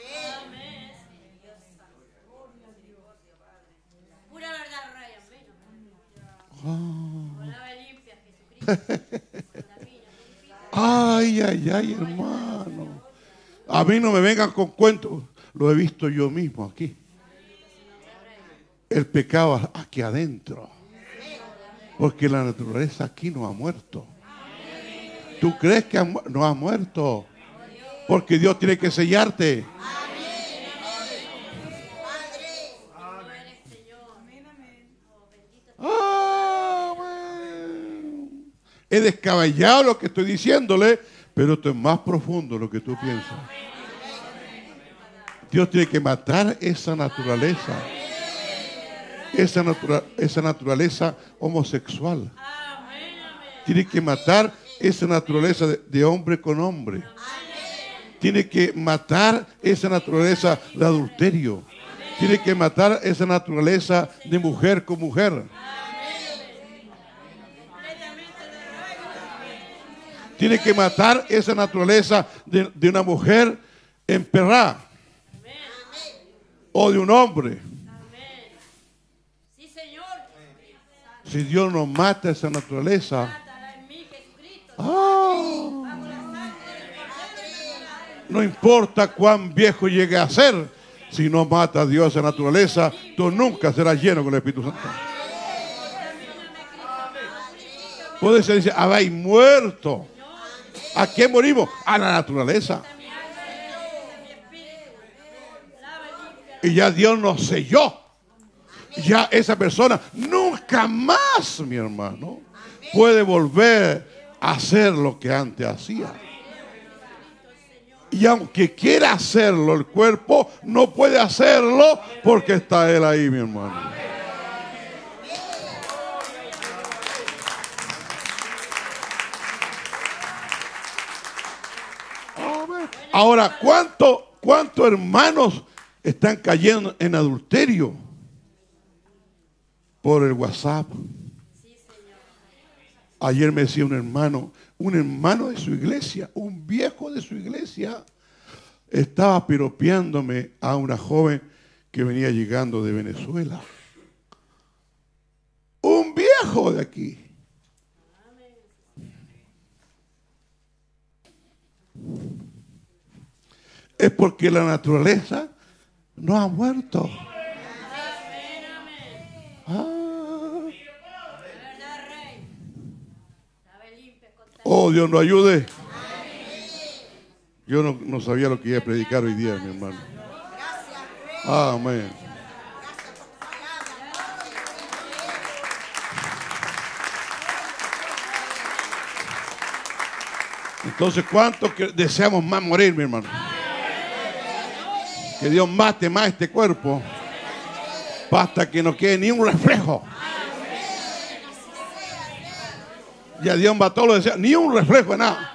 Ay, ay, ay, hermano. A mí no me vengan con cuentos. Lo he visto yo mismo aquí. El pecado aquí adentro. Porque la naturaleza aquí no ha muerto. ¿Tú crees que ha mu- no ha muerto? Porque Dios tiene que sellarte. Ah, bueno. He descabellado lo que estoy diciéndole, pero esto es más profundo de lo que tú piensas. Dios tiene que matar esa naturaleza. Esa, natura- esa naturaleza homosexual. Tiene que matar esa naturaleza de, de hombre con hombre. Tiene que matar esa naturaleza de adulterio. Tiene que matar esa naturaleza de mujer con mujer. Tiene que matar esa naturaleza de, de una mujer emperrada. O de un hombre. Si Dios no mata esa naturaleza, ah, no importa cuán viejo llegue a ser, si no mata a Dios esa naturaleza, tú nunca serás lleno con el Espíritu Santo. Puede ser, dice, habéis muerto. ¿A qué morimos? A la naturaleza. Y ya Dios nos selló. Ya esa persona nunca más, mi hermano, puede volver a hacer lo que antes hacía. Y aunque quiera hacerlo, el cuerpo no puede hacerlo porque está él ahí, mi hermano. Ahora, ¿cuántos cuántos hermanos están cayendo en adulterio por el WhatsApp? Ayer me decía un hermano, un hermano de su iglesia, un viejo de su iglesia, estaba piropeándome a una joven que venía llegando de Venezuela. Un viejo de aquí. Es porque la naturaleza no ha muerto. Ah. Oh, Dios nos ayude. Yo no, no sabía lo que iba a predicar hoy día, mi hermano. Amén. Entonces, ¿cuántos que deseamos más morir, mi hermano? Que Dios mate más este cuerpo hasta que no quede ni un reflejo. Ya Dios mató lo desea, ni un reflejo de nada.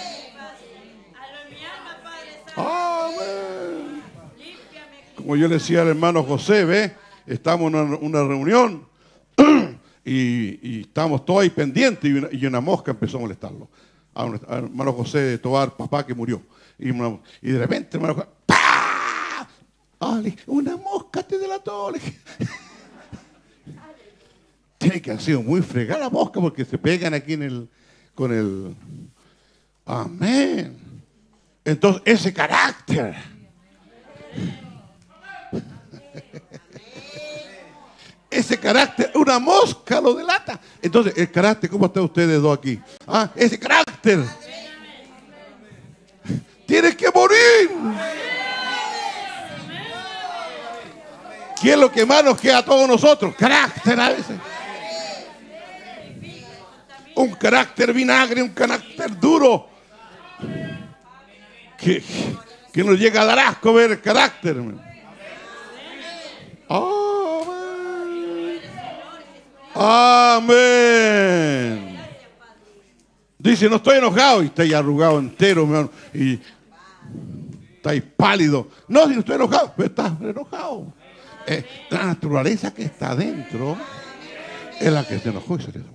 Amén. Como yo le decía al hermano José, ¿ve? Estamos en una, una reunión y, y estamos todos ahí pendientes y una, y una mosca empezó a molestarlo. A un a hermano José de Tobar, papá que murió. Y, una, y de repente, hermano José, ¡pah! Ah, una mosca te delató. Tiene que haber sido muy fregada la mosca porque se pegan aquí en el, con el... Amén. Entonces, ese carácter. ese carácter, una mosca lo delata. Entonces, el carácter, ¿cómo están ustedes dos aquí? Ah, ese carácter tiene que morir. ¿Qué es lo que más nos queda a todos nosotros? Carácter a veces. Un carácter vinagre, un carácter duro. Que, que nos llega a dar asco ver el carácter. Amén. Amén. Dice, no estoy enojado. Y está ahí arrugado entero, mi hermano. Y está ahí pálido. No, si no estoy enojado. Pero estás enojado. Eh, la naturaleza que está adentro es la que se enojó y se le enojó.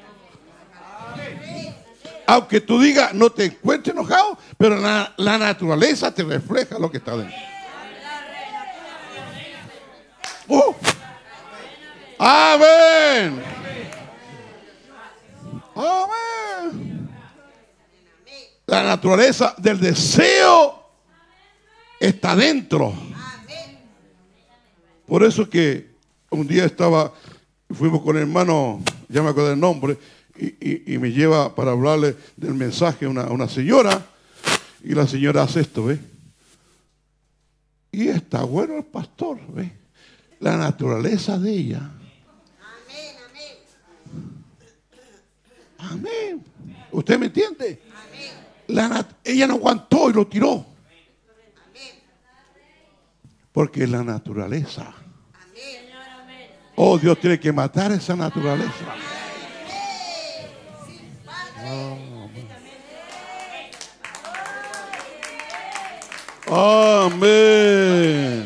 Aunque tú digas, no te encuentres enojado, pero la, la naturaleza te refleja lo que está dentro. ¡Oh! ¡Amén! ¡Amén! La naturaleza del deseo está dentro. Por eso que un día estaba, fuimos con el hermano, ya me acuerdo del nombre, Y, y, y me lleva para hablarle del mensaje a una, una señora, y la señora hace esto, ¿ve? Y está bueno el pastor, ¿ve? La naturaleza de ella. Amén, amén. Amén. ¿Usted me entiende? Amén. La, ella no aguantó y lo tiró. Amén. Porque es la naturaleza. Amén. Oh, Dios tiene que matar esa naturaleza. Amén.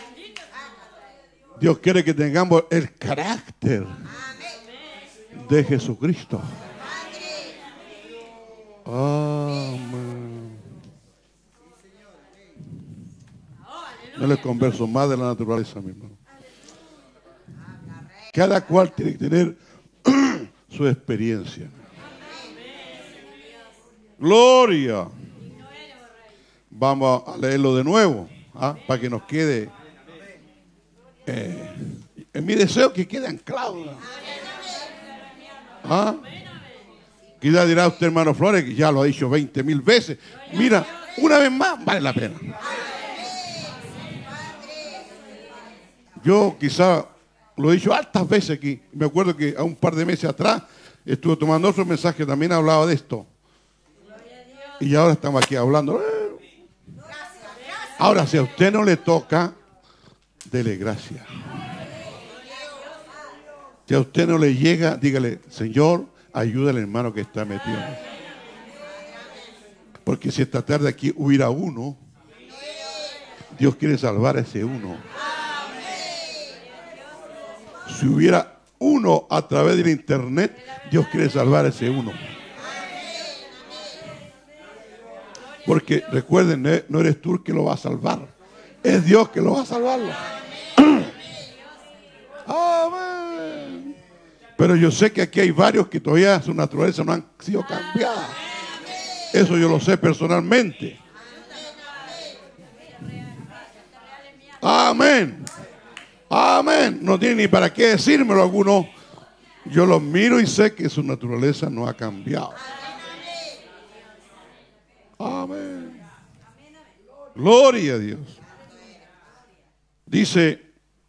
Dios quiere que tengamos el carácter de Jesucristo. Amén. No les converso más de la naturaleza, mi hermano. Cada cual tiene que tener su experiencia. Gloria. Vamos a leerlo de nuevo, ¿ah? Para que nos quede. Eh, en mi deseo que quede anclado. ¿Ah? Quizá dirá usted, hermano Flores, que ya lo ha dicho veinte mil veces. Mira, una vez más vale la pena. Yo quizá lo he dicho altas veces aquí. Me acuerdo que a un par de meses atrás estuve tomando otro mensaje, también hablaba de esto. Y ahora estamos aquí hablando. Ahora, si a usted no le toca, dele gracias. Si a usted no le llega, dígale, Señor, ayuda al hermano que está metido. Porque si esta tarde aquí hubiera uno, Dios quiere salvar a ese uno. Si hubiera uno a través del internet, Dios quiere salvar a ese uno. Porque recuerden, no eres tú el que lo va a salvar. Es Dios que lo va a salvarlo. Amén. Pero yo sé que aquí hay varios que todavía su naturaleza no han sido cambiada. Eso yo lo sé personalmente. Amén. Amén. No tiene ni para qué decírmelo alguno. Yo los miro y sé que su naturaleza no ha cambiado. Amén. Gloria a Dios. Dice,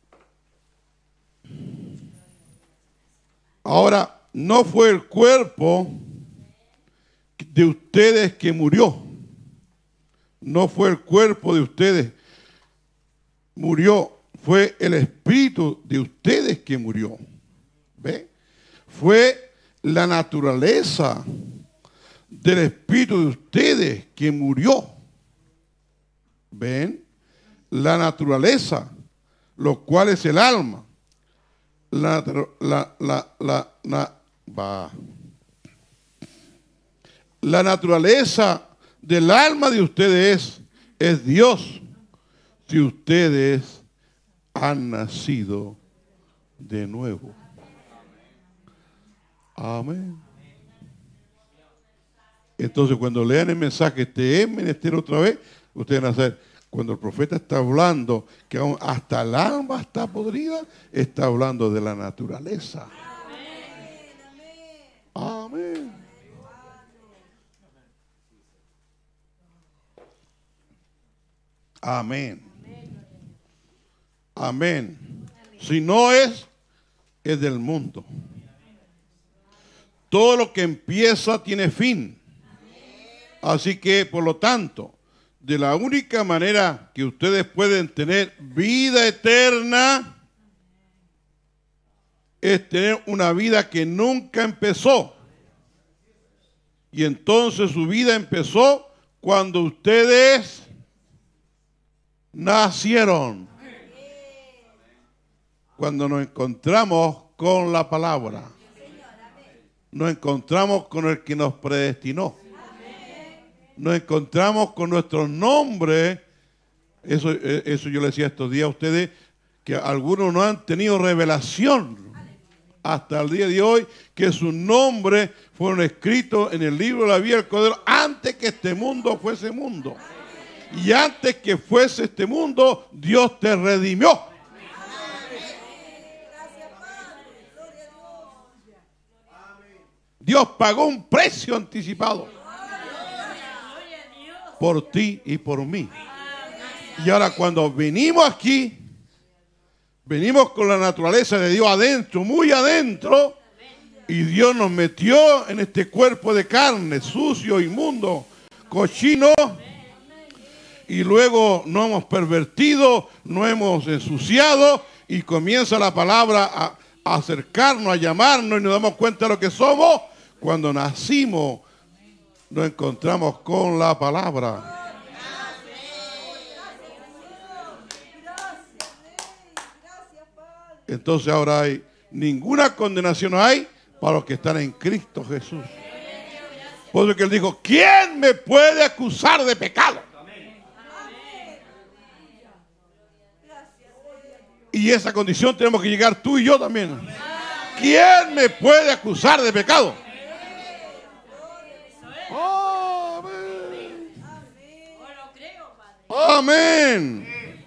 ahora no fue el cuerpo de ustedes que murió. No fue el cuerpo de ustedes murió. Fue el espíritu de ustedes que murió. ¿Ve? Fue la naturaleza del espíritu de ustedes que murió. ¿Ven? La naturaleza, lo cual es el alma. La, la, la, la, la, va. La naturaleza del alma de ustedes es, es Dios. Si ustedes han nacido de nuevo. Amén. Entonces, cuando lean el mensaje, te es menester otra vez, ustedes van a saber, Cuando el profeta está hablando que aún hasta el alma está podrida, está hablando de la naturaleza. Amén. Amén. Amén. Si no es, es del mundo. Todo lo que empieza tiene fin. Así que, por lo tanto, de la única manera que ustedes pueden tener vida eterna es tener una vida que nunca empezó. Y entonces su vida empezó cuando ustedes nacieron. Cuando nos encontramos con la palabra. Nos encontramos con el que nos predestinó. Nos encontramos con nuestros nombres. Eso, eso yo le decía estos días a ustedes, que algunos no han tenido revelación hasta el día de hoy, que sus nombres fueron escritos en el libro de la vida del Cordero antes que este mundo fuese mundo. Y antes que fuese este mundo, Dios te redimió. Dios pagó un precio anticipado por ti y por mí. Y ahora cuando venimos aquí, venimos con la naturaleza de Dios adentro, muy adentro, y Dios nos metió en este cuerpo de carne, sucio, inmundo, cochino, y luego no hemos pervertido, no hemos ensuciado, y comienza la palabra a, a acercarnos, a llamarnos, y nos damos cuenta de lo que somos. Cuando nacimos, nos encontramos con la palabra. Entonces ahora hay ninguna condenación hay para los que están en Cristo Jesús. Por eso que él dijo, ¿quién me puede acusar de pecado? Y esa condición tenemos que llegar tú y yo también. ¿Quién me puede acusar de pecado? Amén. Amén.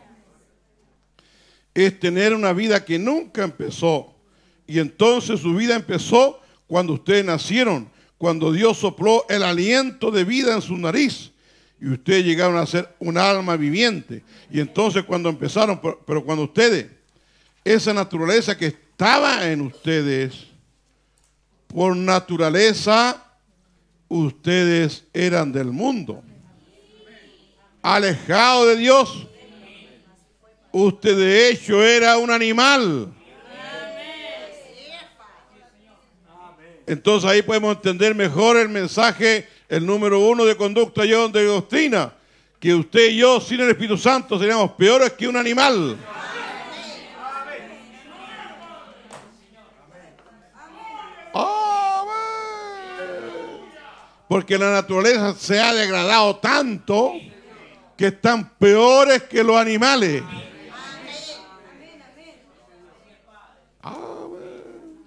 Es tener una vida que nunca empezó. Y entonces su vida empezó cuando ustedes nacieron, cuando Dios sopló el aliento de vida en su nariz. Y ustedes llegaron a ser un alma viviente. Y entonces cuando empezaron, pero, pero cuando ustedes, esa naturaleza que estaba en ustedes, por naturaleza, ustedes eran del mundo, alejados de Dios. Usted de hecho era un animal. Entonces ahí podemos entender mejor el mensaje, el número uno de conducta y de doctrina, que usted y yo sin el Espíritu Santo seríamos peores que un animal. Porque la naturaleza se ha degradado tanto que están peores que los animales. Amén.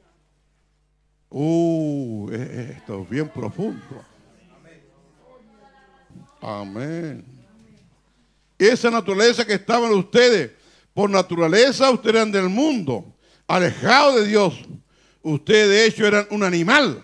Uh, esto es bien profundo. Amén. Esa naturaleza que estaban ustedes, por naturaleza ustedes eran del mundo, alejados de Dios. Ustedes de hecho eran un animal.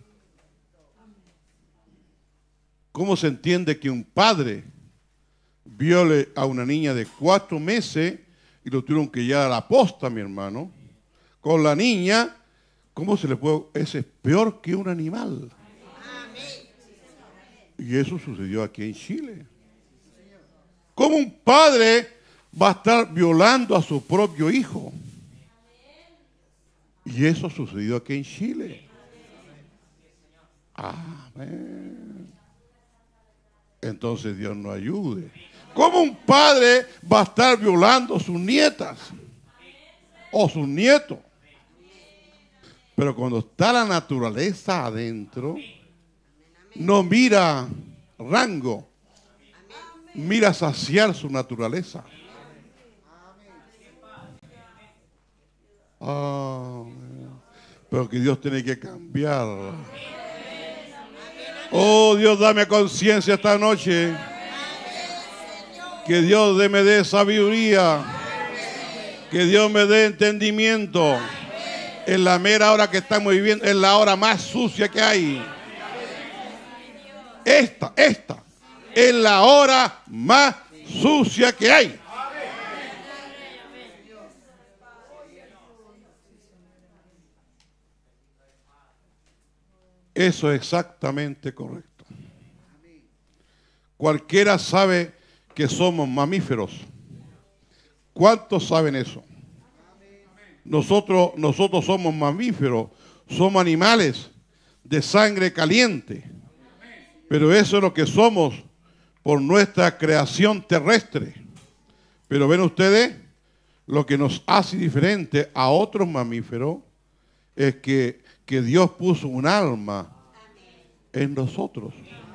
¿Cómo se entiende que un padre viole a una niña de cuatro meses y lo tuvieron que llevar a la posta, mi hermano? Con la niña, ¿cómo se le puede? Ese es peor que un animal. Y eso sucedió aquí en Chile. ¿Cómo un padre va a estar violando a su propio hijo? Y eso sucedió aquí en Chile. Amén. Entonces Dios nos ayude. ¿Cómo un padre va a estar violando a sus nietas o sus nietos? Pero cuando está la naturaleza adentro, no mira rango, mira saciar su naturaleza. Oh, pero que Dios tiene que cambiar. Oh, Dios, dame conciencia esta noche Que Dios me dé sabiduría. Que Dios me dé entendimiento. En la mera hora que estamos viviendo, en la hora más sucia que hay. Esta, esta, es la hora más sucia que hay. Eso es exactamente correcto. Cualquiera sabe que somos mamíferos. ¿Cuántos saben eso? Nosotros, nosotros somos mamíferos, somos animales de sangre caliente. Pero eso es lo que somos por nuestra creación terrestre. Pero ven ustedes, lo que nos hace diferente a otros mamíferos es que, que Dios puso un alma en nosotros.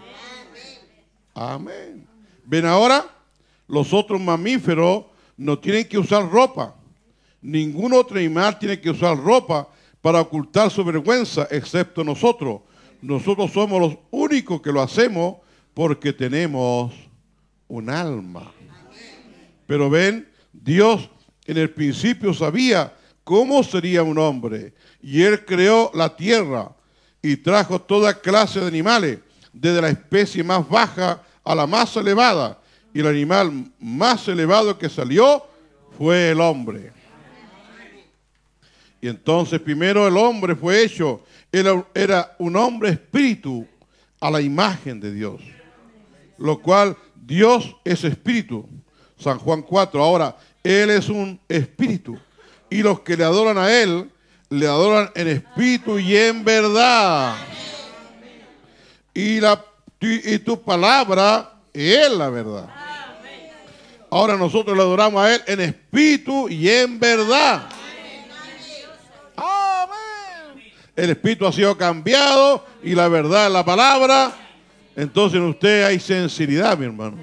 Amén. Ven ahora, los otros mamíferos no tienen que usar ropa. Ningún otro animal tiene que usar ropa para ocultar su vergüenza, excepto nosotros. Nosotros somos los únicos que lo hacemos porque tenemos un alma. Pero ven, Dios en el principio sabía cómo sería un hombre. Y Él creó la tierra y trajo toda clase de animales, desde la especie más baja a la más elevada. Y el animal más elevado que salió fue el hombre. Y entonces primero el hombre fue hecho, era, era un hombre espíritu a la imagen de Dios. Lo cual Dios es espíritu. San Juan cuatro. Ahora, Él es un espíritu. Y los que le adoran a Él, le adoran en espíritu y en verdad. Y, la, y tu palabra es la verdad. Ahora nosotros le adoramos a Él en espíritu y en verdad. Amén. El espíritu ha sido cambiado y la verdad es la palabra. Entonces en usted hay sinceridad, mi hermano.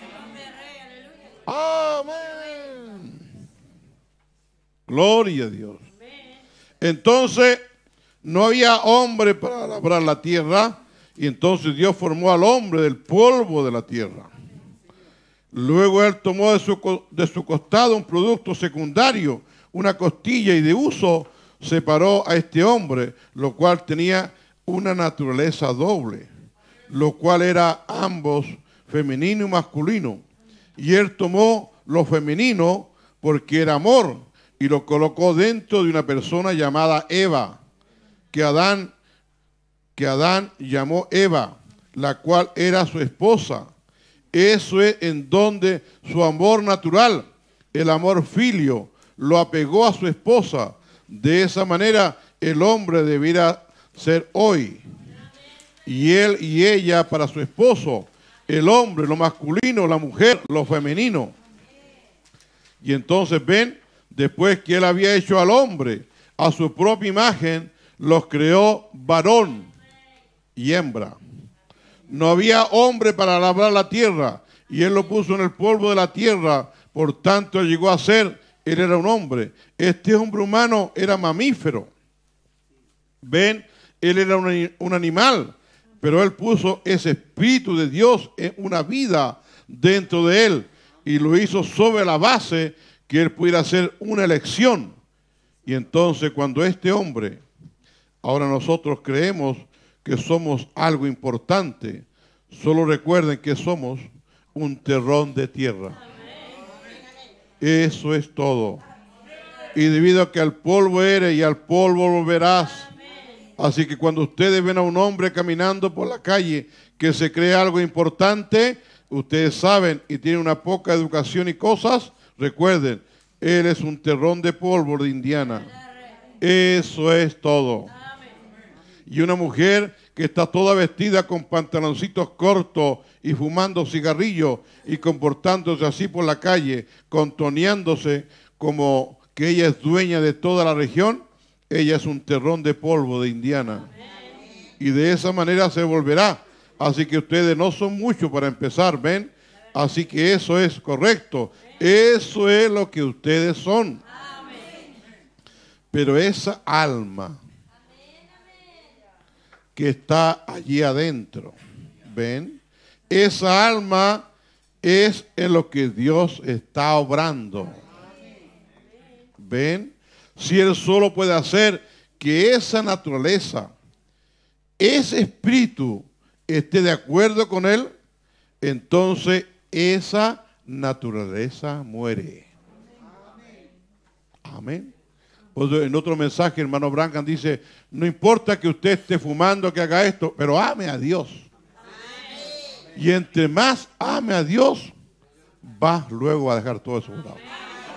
Amén. Gloria a Dios. Entonces no había hombre para labrar la tierra y entonces Dios formó al hombre del polvo de la tierra. Luego Él tomó de su, de su costado un producto secundario, una costilla, y de uso separó a este hombre, lo cual tenía una naturaleza doble, lo cual era ambos femenino y masculino. Y Él tomó lo femenino porque era amor y lo colocó dentro de una persona llamada Eva, que Adán, que Adán llamó Eva, la cual era su esposa. Eso es en donde su amor natural, el amor filio, lo apegó a su esposa. De esa manera el hombre debiera ser hoy. Y él y ella para su esposo. El hombre, lo masculino, la mujer, lo femenino. Y entonces ven, después que Él había hecho al hombre a su propia imagen, los creó varón y hembra. No había hombre para labrar la tierra, y Él lo puso en el polvo de la tierra, por tanto llegó a ser, Él era un hombre. Este hombre humano era mamífero. Ven, Él era un, un animal, pero Él puso ese espíritu de Dios en una vida dentro de Él, y lo hizo sobre la base que Él pudiera hacer una elección. Y entonces cuando este hombre, ahora nosotros creemos que somos algo importante, solo recuerden que somos un terrón de tierra. Eso es todo. Y debido a que al polvo eres y al polvo volverás. Así que cuando ustedes ven a un hombre caminando por la calle que se cree algo importante, ustedes saben y tienen una poca educación y cosas, recuerden, él es un terrón de polvo de Indiana. Eso es todo. Y una mujer que está toda vestida con pantaloncitos cortos y fumando cigarrillos y comportándose así por la calle, contoneándose como que ella es dueña de toda la región, ella es un terrón de polvo de Indiana. Y de esa manera se volverá. Así que ustedes no son muchos para empezar, ¿ven? Así que eso es correcto. Eso es lo que ustedes son. Pero esa alma que está allí adentro, ¿ven? Esa alma es en lo que Dios está obrando. ¿Ven? Si Él solo puede hacer que esa naturaleza, ese espíritu esté de acuerdo con Él, entonces esa naturaleza muere. Amén. Pues en otro mensaje, hermano Branham dice, no importa que usted esté fumando, que haga esto, pero ame a Dios. Y entre más ame a Dios, va luego a dejar todo eso a un lado.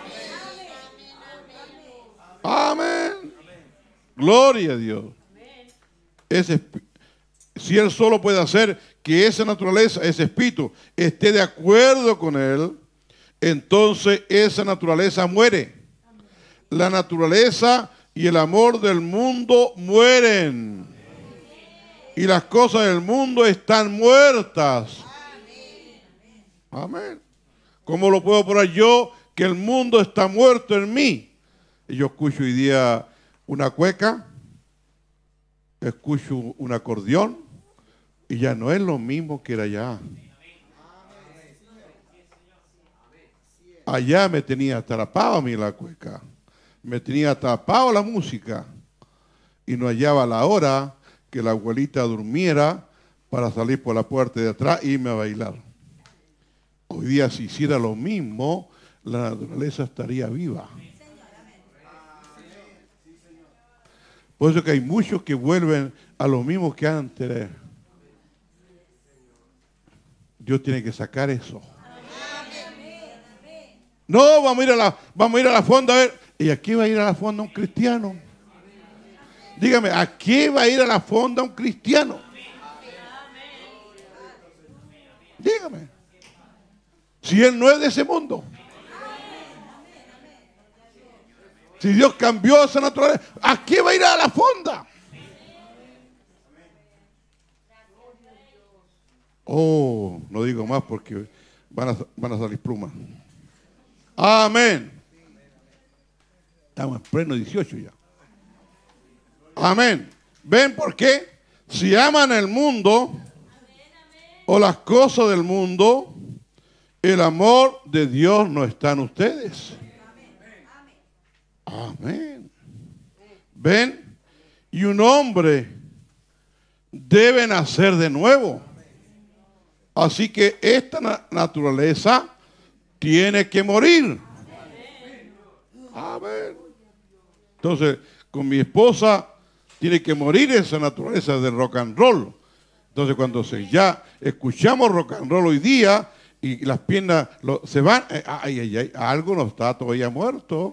Amén. Gloria a Dios. Ese, si Él solo puede hacer que esa naturaleza, ese espíritu, esté de acuerdo con Él, entonces esa naturaleza muere. La naturaleza y el amor del mundo mueren. Y las cosas del mundo están muertas. Amén. ¿Cómo lo puedo poner yo que el mundo está muerto en mí? Yo escucho hoy día una cueca, escucho un acordeón y ya no es lo mismo que era allá. Allá me tenía atrapado a mí la cueca, me tenía atrapado la música y no hallaba la hora que la abuelita durmiera para salir por la puerta de atrás e irme a bailar. Hoy día si hiciera lo mismo, la naturaleza estaría viva. Por eso que hay muchos que vuelven a lo mismo que antes. Dios tiene que sacar eso. No, vamos a ir a la, vamos a ir a la fonda a ver. ¿Y a qué va a ir a la fonda un cristiano? Dígame, ¿a qué va a ir a la fonda un cristiano? Dígame. Si él no es de ese mundo. Si Dios cambió esa naturaleza, ¿a qué va a ir a la fonda? Oh, no digo más porque van a, van a salir plumas. Amén. Estamos en pleno dieciocho ya. Amén. ¿Ven por qué? Si aman el mundo o las cosas del mundo, el amor de Dios no está en ustedes. Amén. ¿Ven? Y un hombre debe nacer de nuevo. Así que esta na- naturaleza tiene que morir. Amén. Entonces, con mi esposa tiene que morir esa naturaleza del rock and roll. Entonces, cuando se, ya escuchamos rock and roll hoy día y las piernas lo, se van, eh, ay, ay, ay, algo no está todavía muerto.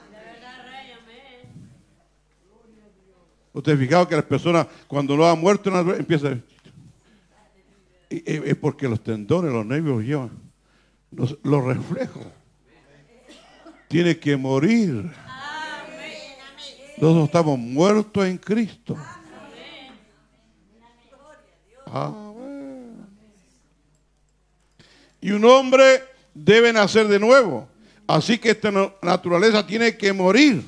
Usted ha fijado que las personas cuando lo han muerto empiezan, es porque los tendones, los nervios llevan los, los reflejos. Tiene que morir. Nosotros estamos muertos en Cristo. Amén. Y un hombre debe nacer de nuevo. Así que esta naturaleza tiene que morir.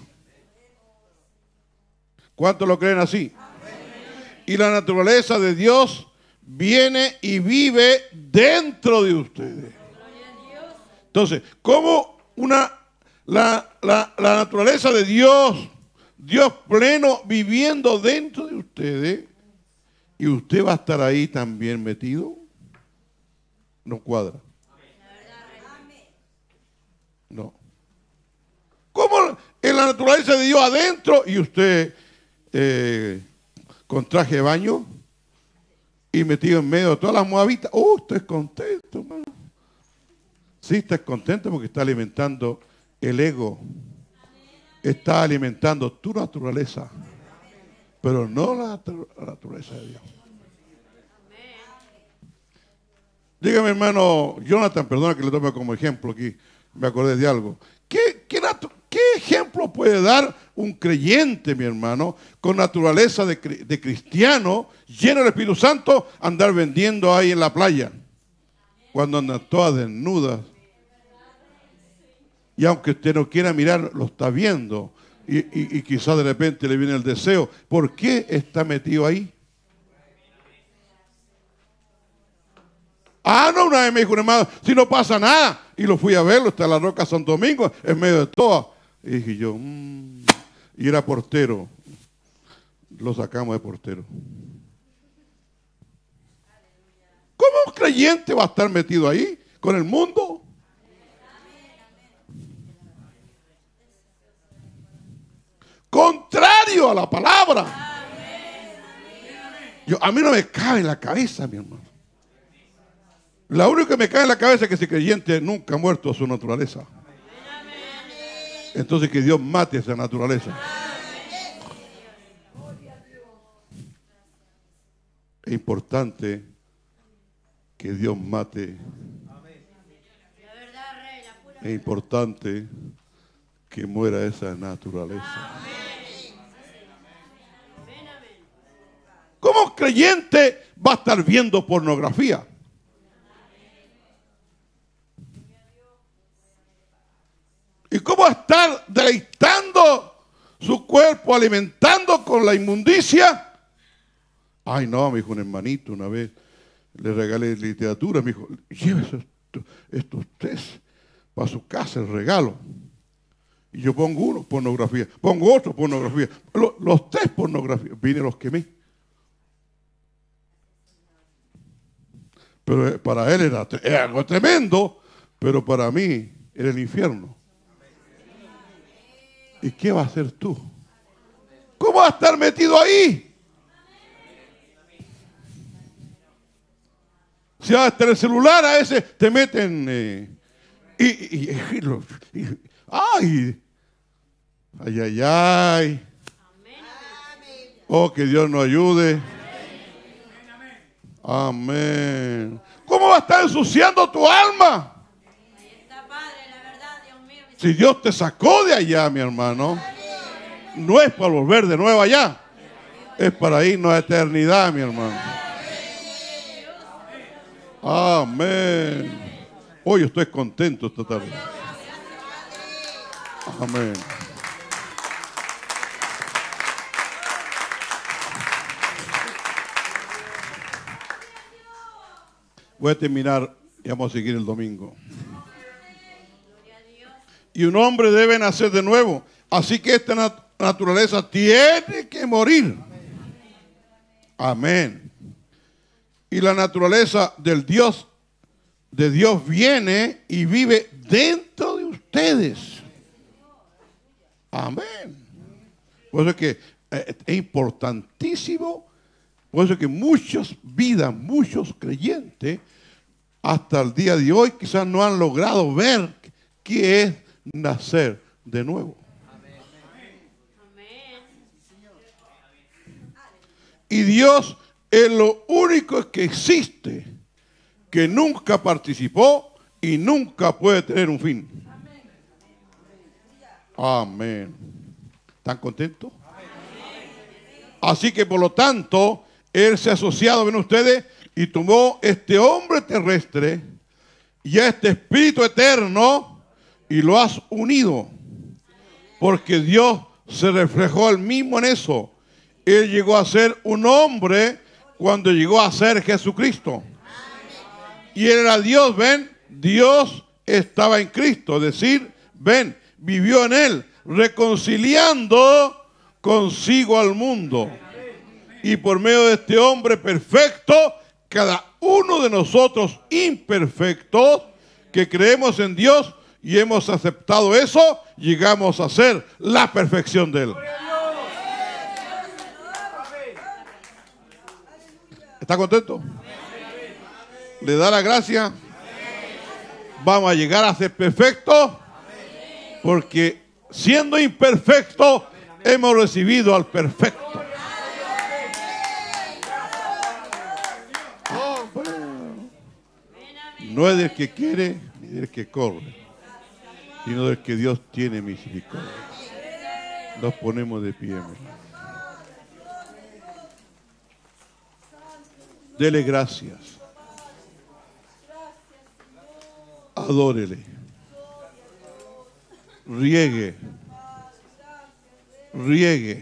¿Cuántos lo creen así? Y la naturaleza de Dios viene y vive dentro de ustedes. Entonces, ¿cómo una, la, la, la naturaleza de Dios, Dios pleno viviendo dentro de ustedes, y usted va a estar ahí también metido? No cuadra. No. ¿Cómo en la naturaleza de Dios adentro y usted eh, con traje de baño y metido en medio de todas las moabitas? Oh, estoy contento, hermano. Sí, estás contento porque está alimentando el ego. Está alimentando tu naturaleza, pero no la, la naturaleza de Dios. Dígame, hermano Jonathan, perdona que le tome como ejemplo aquí, me acordé de algo. ¿Qué, qué, qué ejemplo puede dar un creyente, mi hermano, con naturaleza de, de cristiano, lleno del Espíritu Santo, andar vendiendo ahí en la playa, cuando andan todas desnudas? Y aunque usted no quiera mirar, lo está viendo. Y, y, y quizás de repente le viene el deseo. ¿Por qué está metido ahí? Ah, no, una vez me dijo un hermano, si no pasa nada. Y lo fui a verlo, está en la Roca Santo Domingo, en medio de todo. Y dije yo, mmm, y era portero. Lo sacamos de portero. ¿Cómo un creyente va a estar metido ahí con el mundo? Contrario a la palabra. Yo, a mí no me cabe en la cabeza, mi hermano. La única que me cae en la cabeza es que ese creyente nunca ha muerto a su naturaleza. Entonces que Dios mate esa naturaleza. Es importante que Dios mate. Es importante que muera esa naturaleza. ¿Cómo un creyente va a estar viendo pornografía? ¿Y cómo va a estar deleitando su cuerpo, alimentando con la inmundicia? Ay, no, me dijo un hermanito una vez, le regalé literatura, me dijo, llévese esto, estos test para su casa, el regalo. Y yo pongo uno, pornografía, pongo otro, pornografía. Los, los test pornografía, vine los quemé. Pero para él era, era algo tremendo, pero para mí era el infierno. ¿Y qué vas a hacer tú? ¿Cómo vas a estar metido ahí? Si vas a estar en el celular, a veces te meten eh, y, y, y, y ay, ay, ay, ay. Oh, que Dios nos ayude. Amén. ¿Cómo va a estar ensuciando tu alma? Si Dios te sacó de allá, mi hermano, no es para volver de nuevo allá, es para irnos a eternidad, mi hermano. Amén. Hoy estoy contento esta tarde. Amén. Voy a terminar y vamos a seguir el domingo. Y un hombre debe nacer de nuevo. Así que esta nat- naturaleza tiene que morir. Amén. Y la naturaleza del Dios, de Dios viene y vive dentro de ustedes. Amén. Por eso es que eh, es importantísimo. Por eso es que muchas vidas, muchos creyentes, hasta el día de hoy quizás no han logrado ver qué es nacer de nuevo. Y Dios es lo único que existe, que nunca participó y nunca puede tener un fin. Amén. ¿Están contentos? Así que por lo tanto, Él se ha asociado, ven ustedes, y tomó este hombre terrestre y a este espíritu eterno y lo has unido, porque Dios se reflejó él mismo en eso. Él llegó a ser un hombre cuando llegó a ser Jesucristo. Y él era Dios, ven, Dios estaba en Cristo, es decir, ven, vivió en él, reconciliando consigo al mundo. Y por medio de este hombre perfecto, cada uno de nosotros imperfectos que creemos en Dios y hemos aceptado eso, llegamos a ser la perfección de Él. ¿Está contento? ¿Le da la gracia? Vamos a llegar a ser perfectos, porque siendo imperfectos hemos recibido al perfecto. Oh, bueno. No es del que quiere ni del que corre, sino del que Dios tiene misericordia. Nos ponemos de pie, hermano. Dele gracias. Adórele. Riegue. Riegue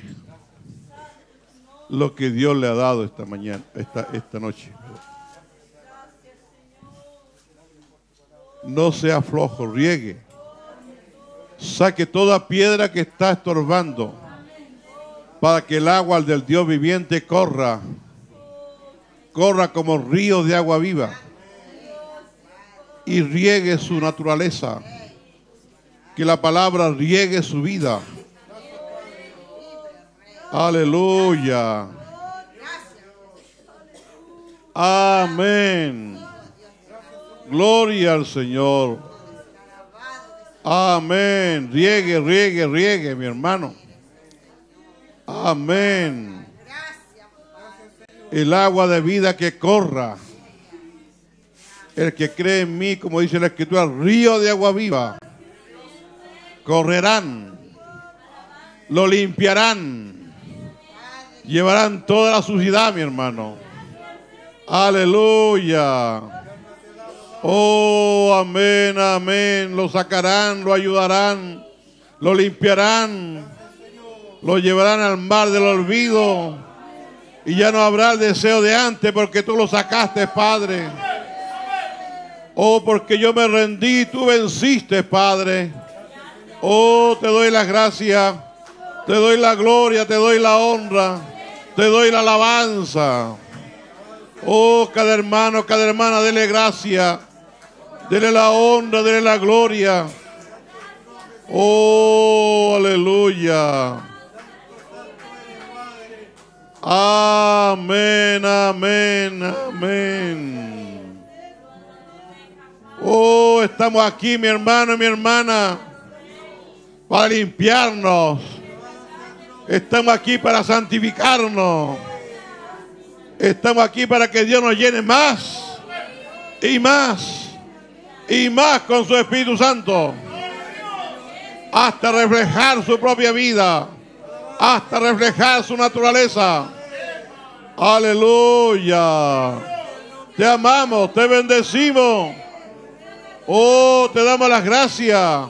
lo que Dios le ha dado esta mañana, esta, esta noche. No sea flojo, riegue. Saque toda piedra que está estorbando para que el agua del Dios viviente corra. Corra como río de agua viva y riegue su naturaleza. Que la palabra riegue su vida. Aleluya. Amén. Gloria al Señor. Amén. Riegue, riegue, riegue, mi hermano. Amén. El agua de vida que corra. El que cree en mí, como dice la Escritura, río de agua viva. Correrán. Lo limpiarán. Llevarán toda la suciedad, mi hermano. Aleluya. Oh, amén, amén. Lo sacarán, lo ayudarán, lo limpiarán, lo llevarán al mar del olvido y ya no habrá el deseo de antes porque tú lo sacaste, Padre. Oh, porque yo me rendí y tú venciste, Padre. Oh, te doy las gracias, te doy la gloria, te doy la honra, te doy la alabanza. Oh, cada hermano, cada hermana, dele gracia. Dele la honra, dele la gloria. Oh, aleluya. Amén, amén, amén. Oh, estamos aquí, mi hermano y mi hermana, para limpiarnos. Estamos aquí para santificarnos. Estamos aquí para que Dios nos llene más y más. Y más con su Espíritu Santo. Hasta reflejar su propia vida. Hasta reflejar su naturaleza. Aleluya. Te amamos, te bendecimos. Oh, te damos las gracias.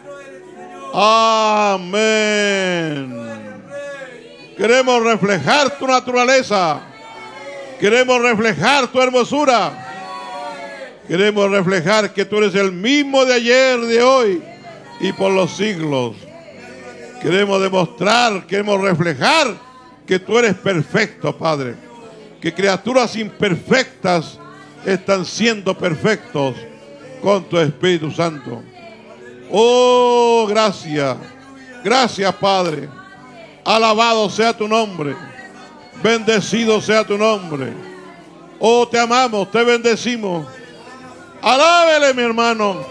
Amén. Queremos reflejar tu naturaleza. Queremos reflejar tu hermosura. Queremos reflejar que tú eres el mismo de ayer, de hoy y por los siglos. Queremos demostrar, queremos reflejar que tú eres perfecto, Padre. Que criaturas imperfectas están siendo perfectos con tu Espíritu Santo. Oh, gracias. Gracias, Padre. Alabado sea tu nombre. Bendecido sea tu nombre. Oh, te amamos, te bendecimos. Alábele, mi hermano.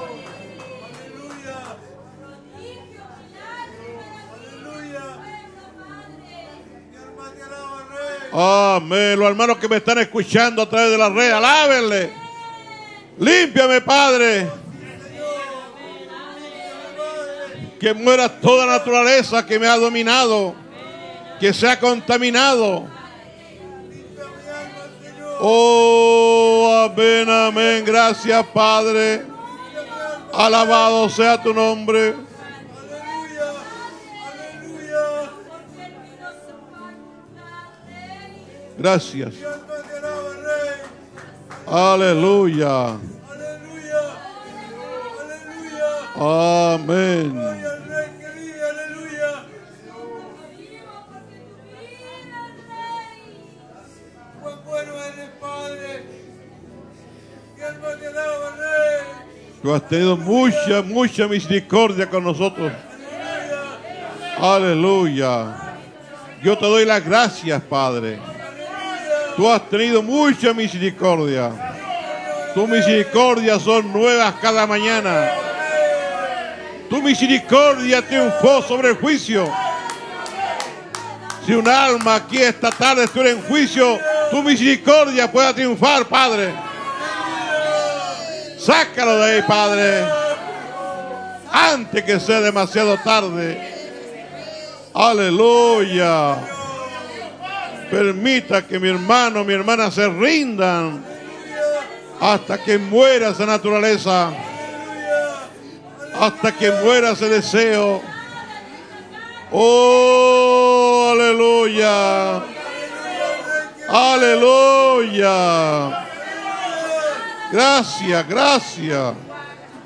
Amén. Los hermanos que me están escuchando a través de la red, alábenle. Límpiame, Padre. Que muera toda naturaleza que me ha dominado, que se ha contaminado. Oh, amén, amén. Gracias, Padre. Alabado sea tu nombre. Gracias. Aleluya. Amén. Tú has tenido mucha, mucha misericordia con nosotros. Aleluya. Yo te doy las gracias, Padre. Tú has tenido mucha misericordia. Tus misericordias son nuevas cada mañana. Tu misericordia triunfó sobre el juicio. Si un alma aquí esta tarde estuviera en juicio, tu misericordia pueda triunfar, Padre. Sácalo de ahí, Padre, antes que sea demasiado tarde. Aleluya. Permita que mi hermano, mi hermana se rindan hasta que muera esa naturaleza, hasta que muera ese deseo. Oh, aleluya. Aleluya. Gracias, gracias.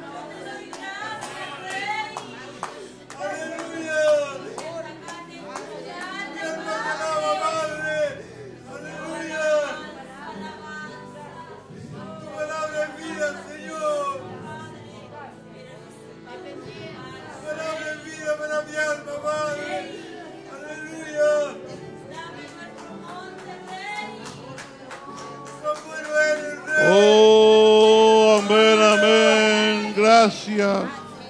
gracias.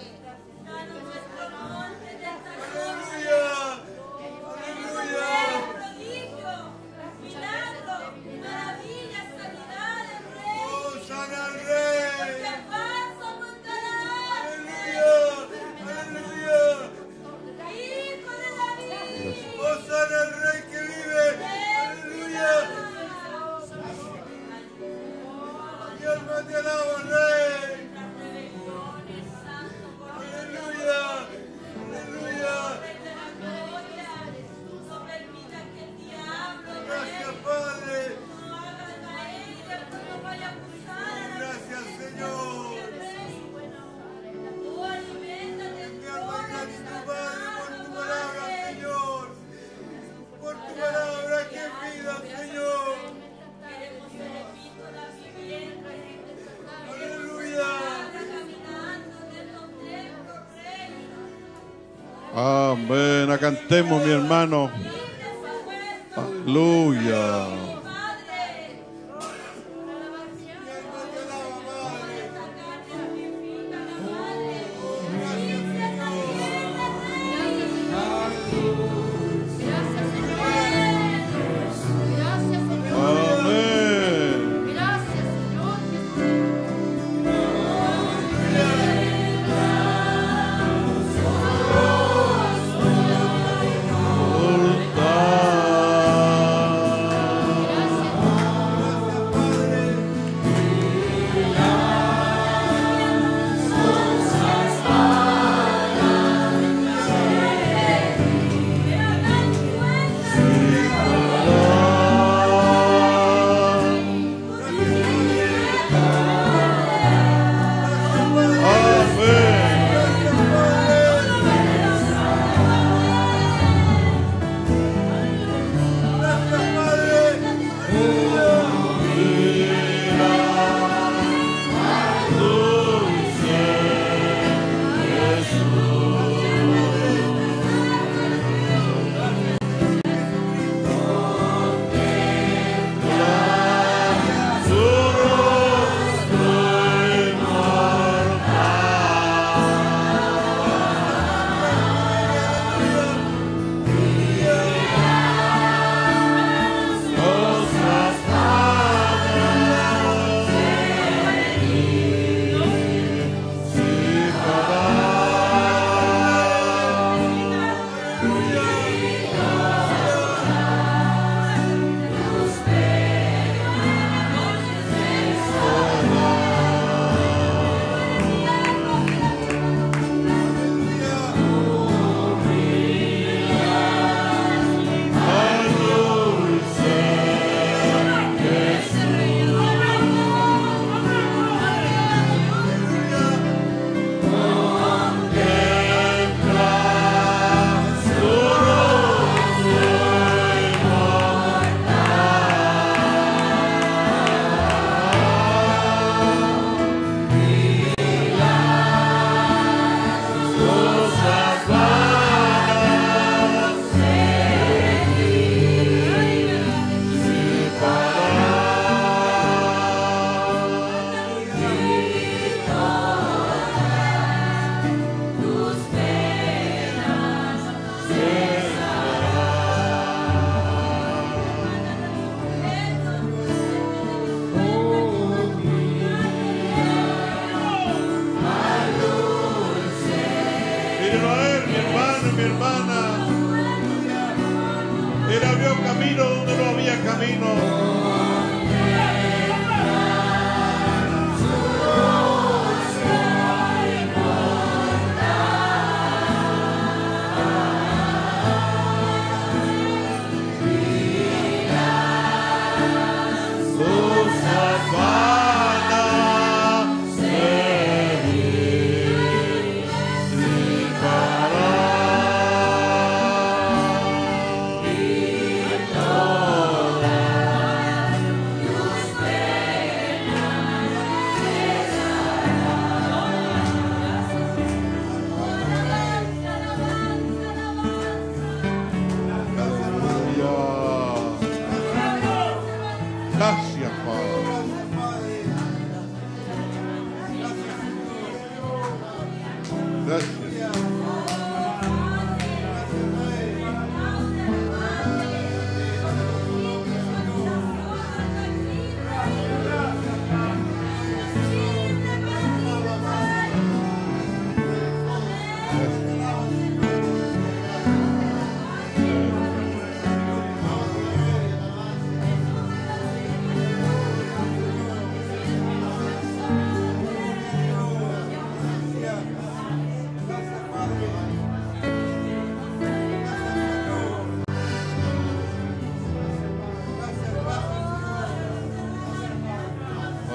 Amén. Cantemos, mi hermano. Aleluya.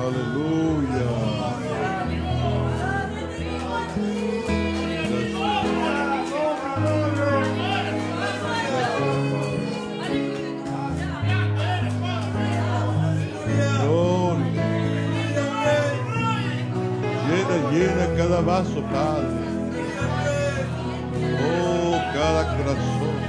Aleluya. Llena cada vaso, Padre. Oh, cada corazón.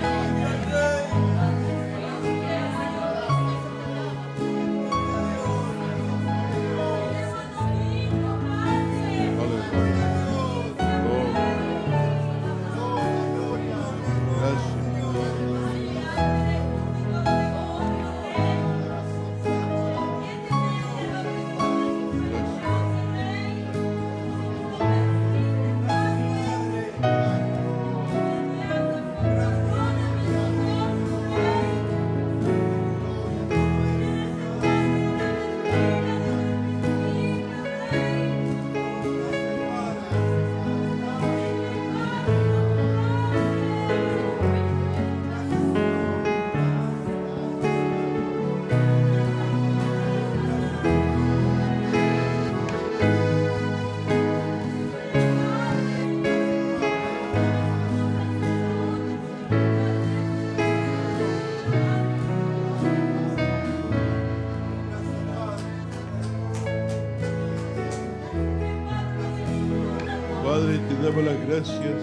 Padre, te damos las gracias.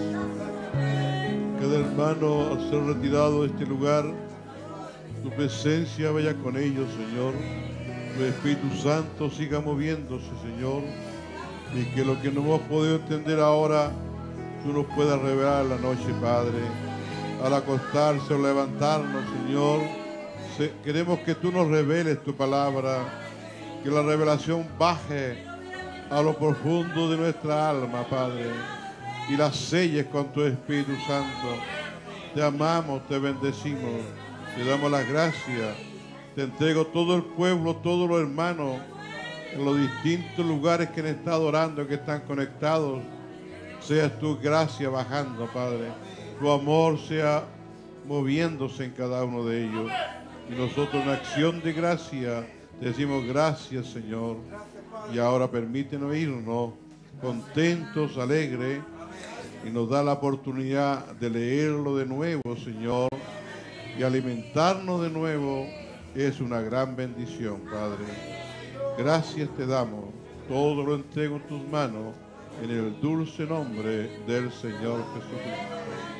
Cada hermano al ser retirado de este lugar, tu presencia vaya con ellos, Señor. Tu Espíritu Santo siga moviéndose, Señor. Y que lo que no hemos podido entender ahora, tú nos puedas revelar en la noche, Padre. Al acostarse o levantarnos, Señor, queremos que tú nos reveles tu palabra. Que la revelación baje a lo profundo de nuestra alma, Padre, y la selles con tu Espíritu Santo. Te amamos, te bendecimos, te damos las gracias. Te entrego todo el pueblo, todos los hermanos en los distintos lugares que han estado orando, que están conectados. Seas tu gracia bajando, Padre. Tu amor sea moviéndose en cada uno de ellos. Y nosotros en acción de gracia te decimos gracias, Señor. Y ahora permítenos irnos contentos, alegres, y nos da la oportunidad de leerlo de nuevo, Señor, y alimentarnos de nuevo. Es una gran bendición, Padre. Gracias te damos. Todo lo entrego en tus manos, en el dulce nombre del Señor Jesucristo.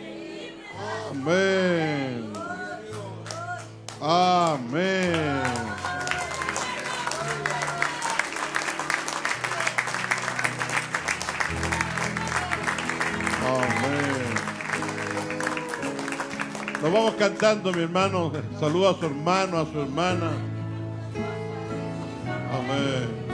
Amén. Amén. Amén. Nos vamos cantando, mi hermano. Saluda a su hermano, a su hermana. Amén.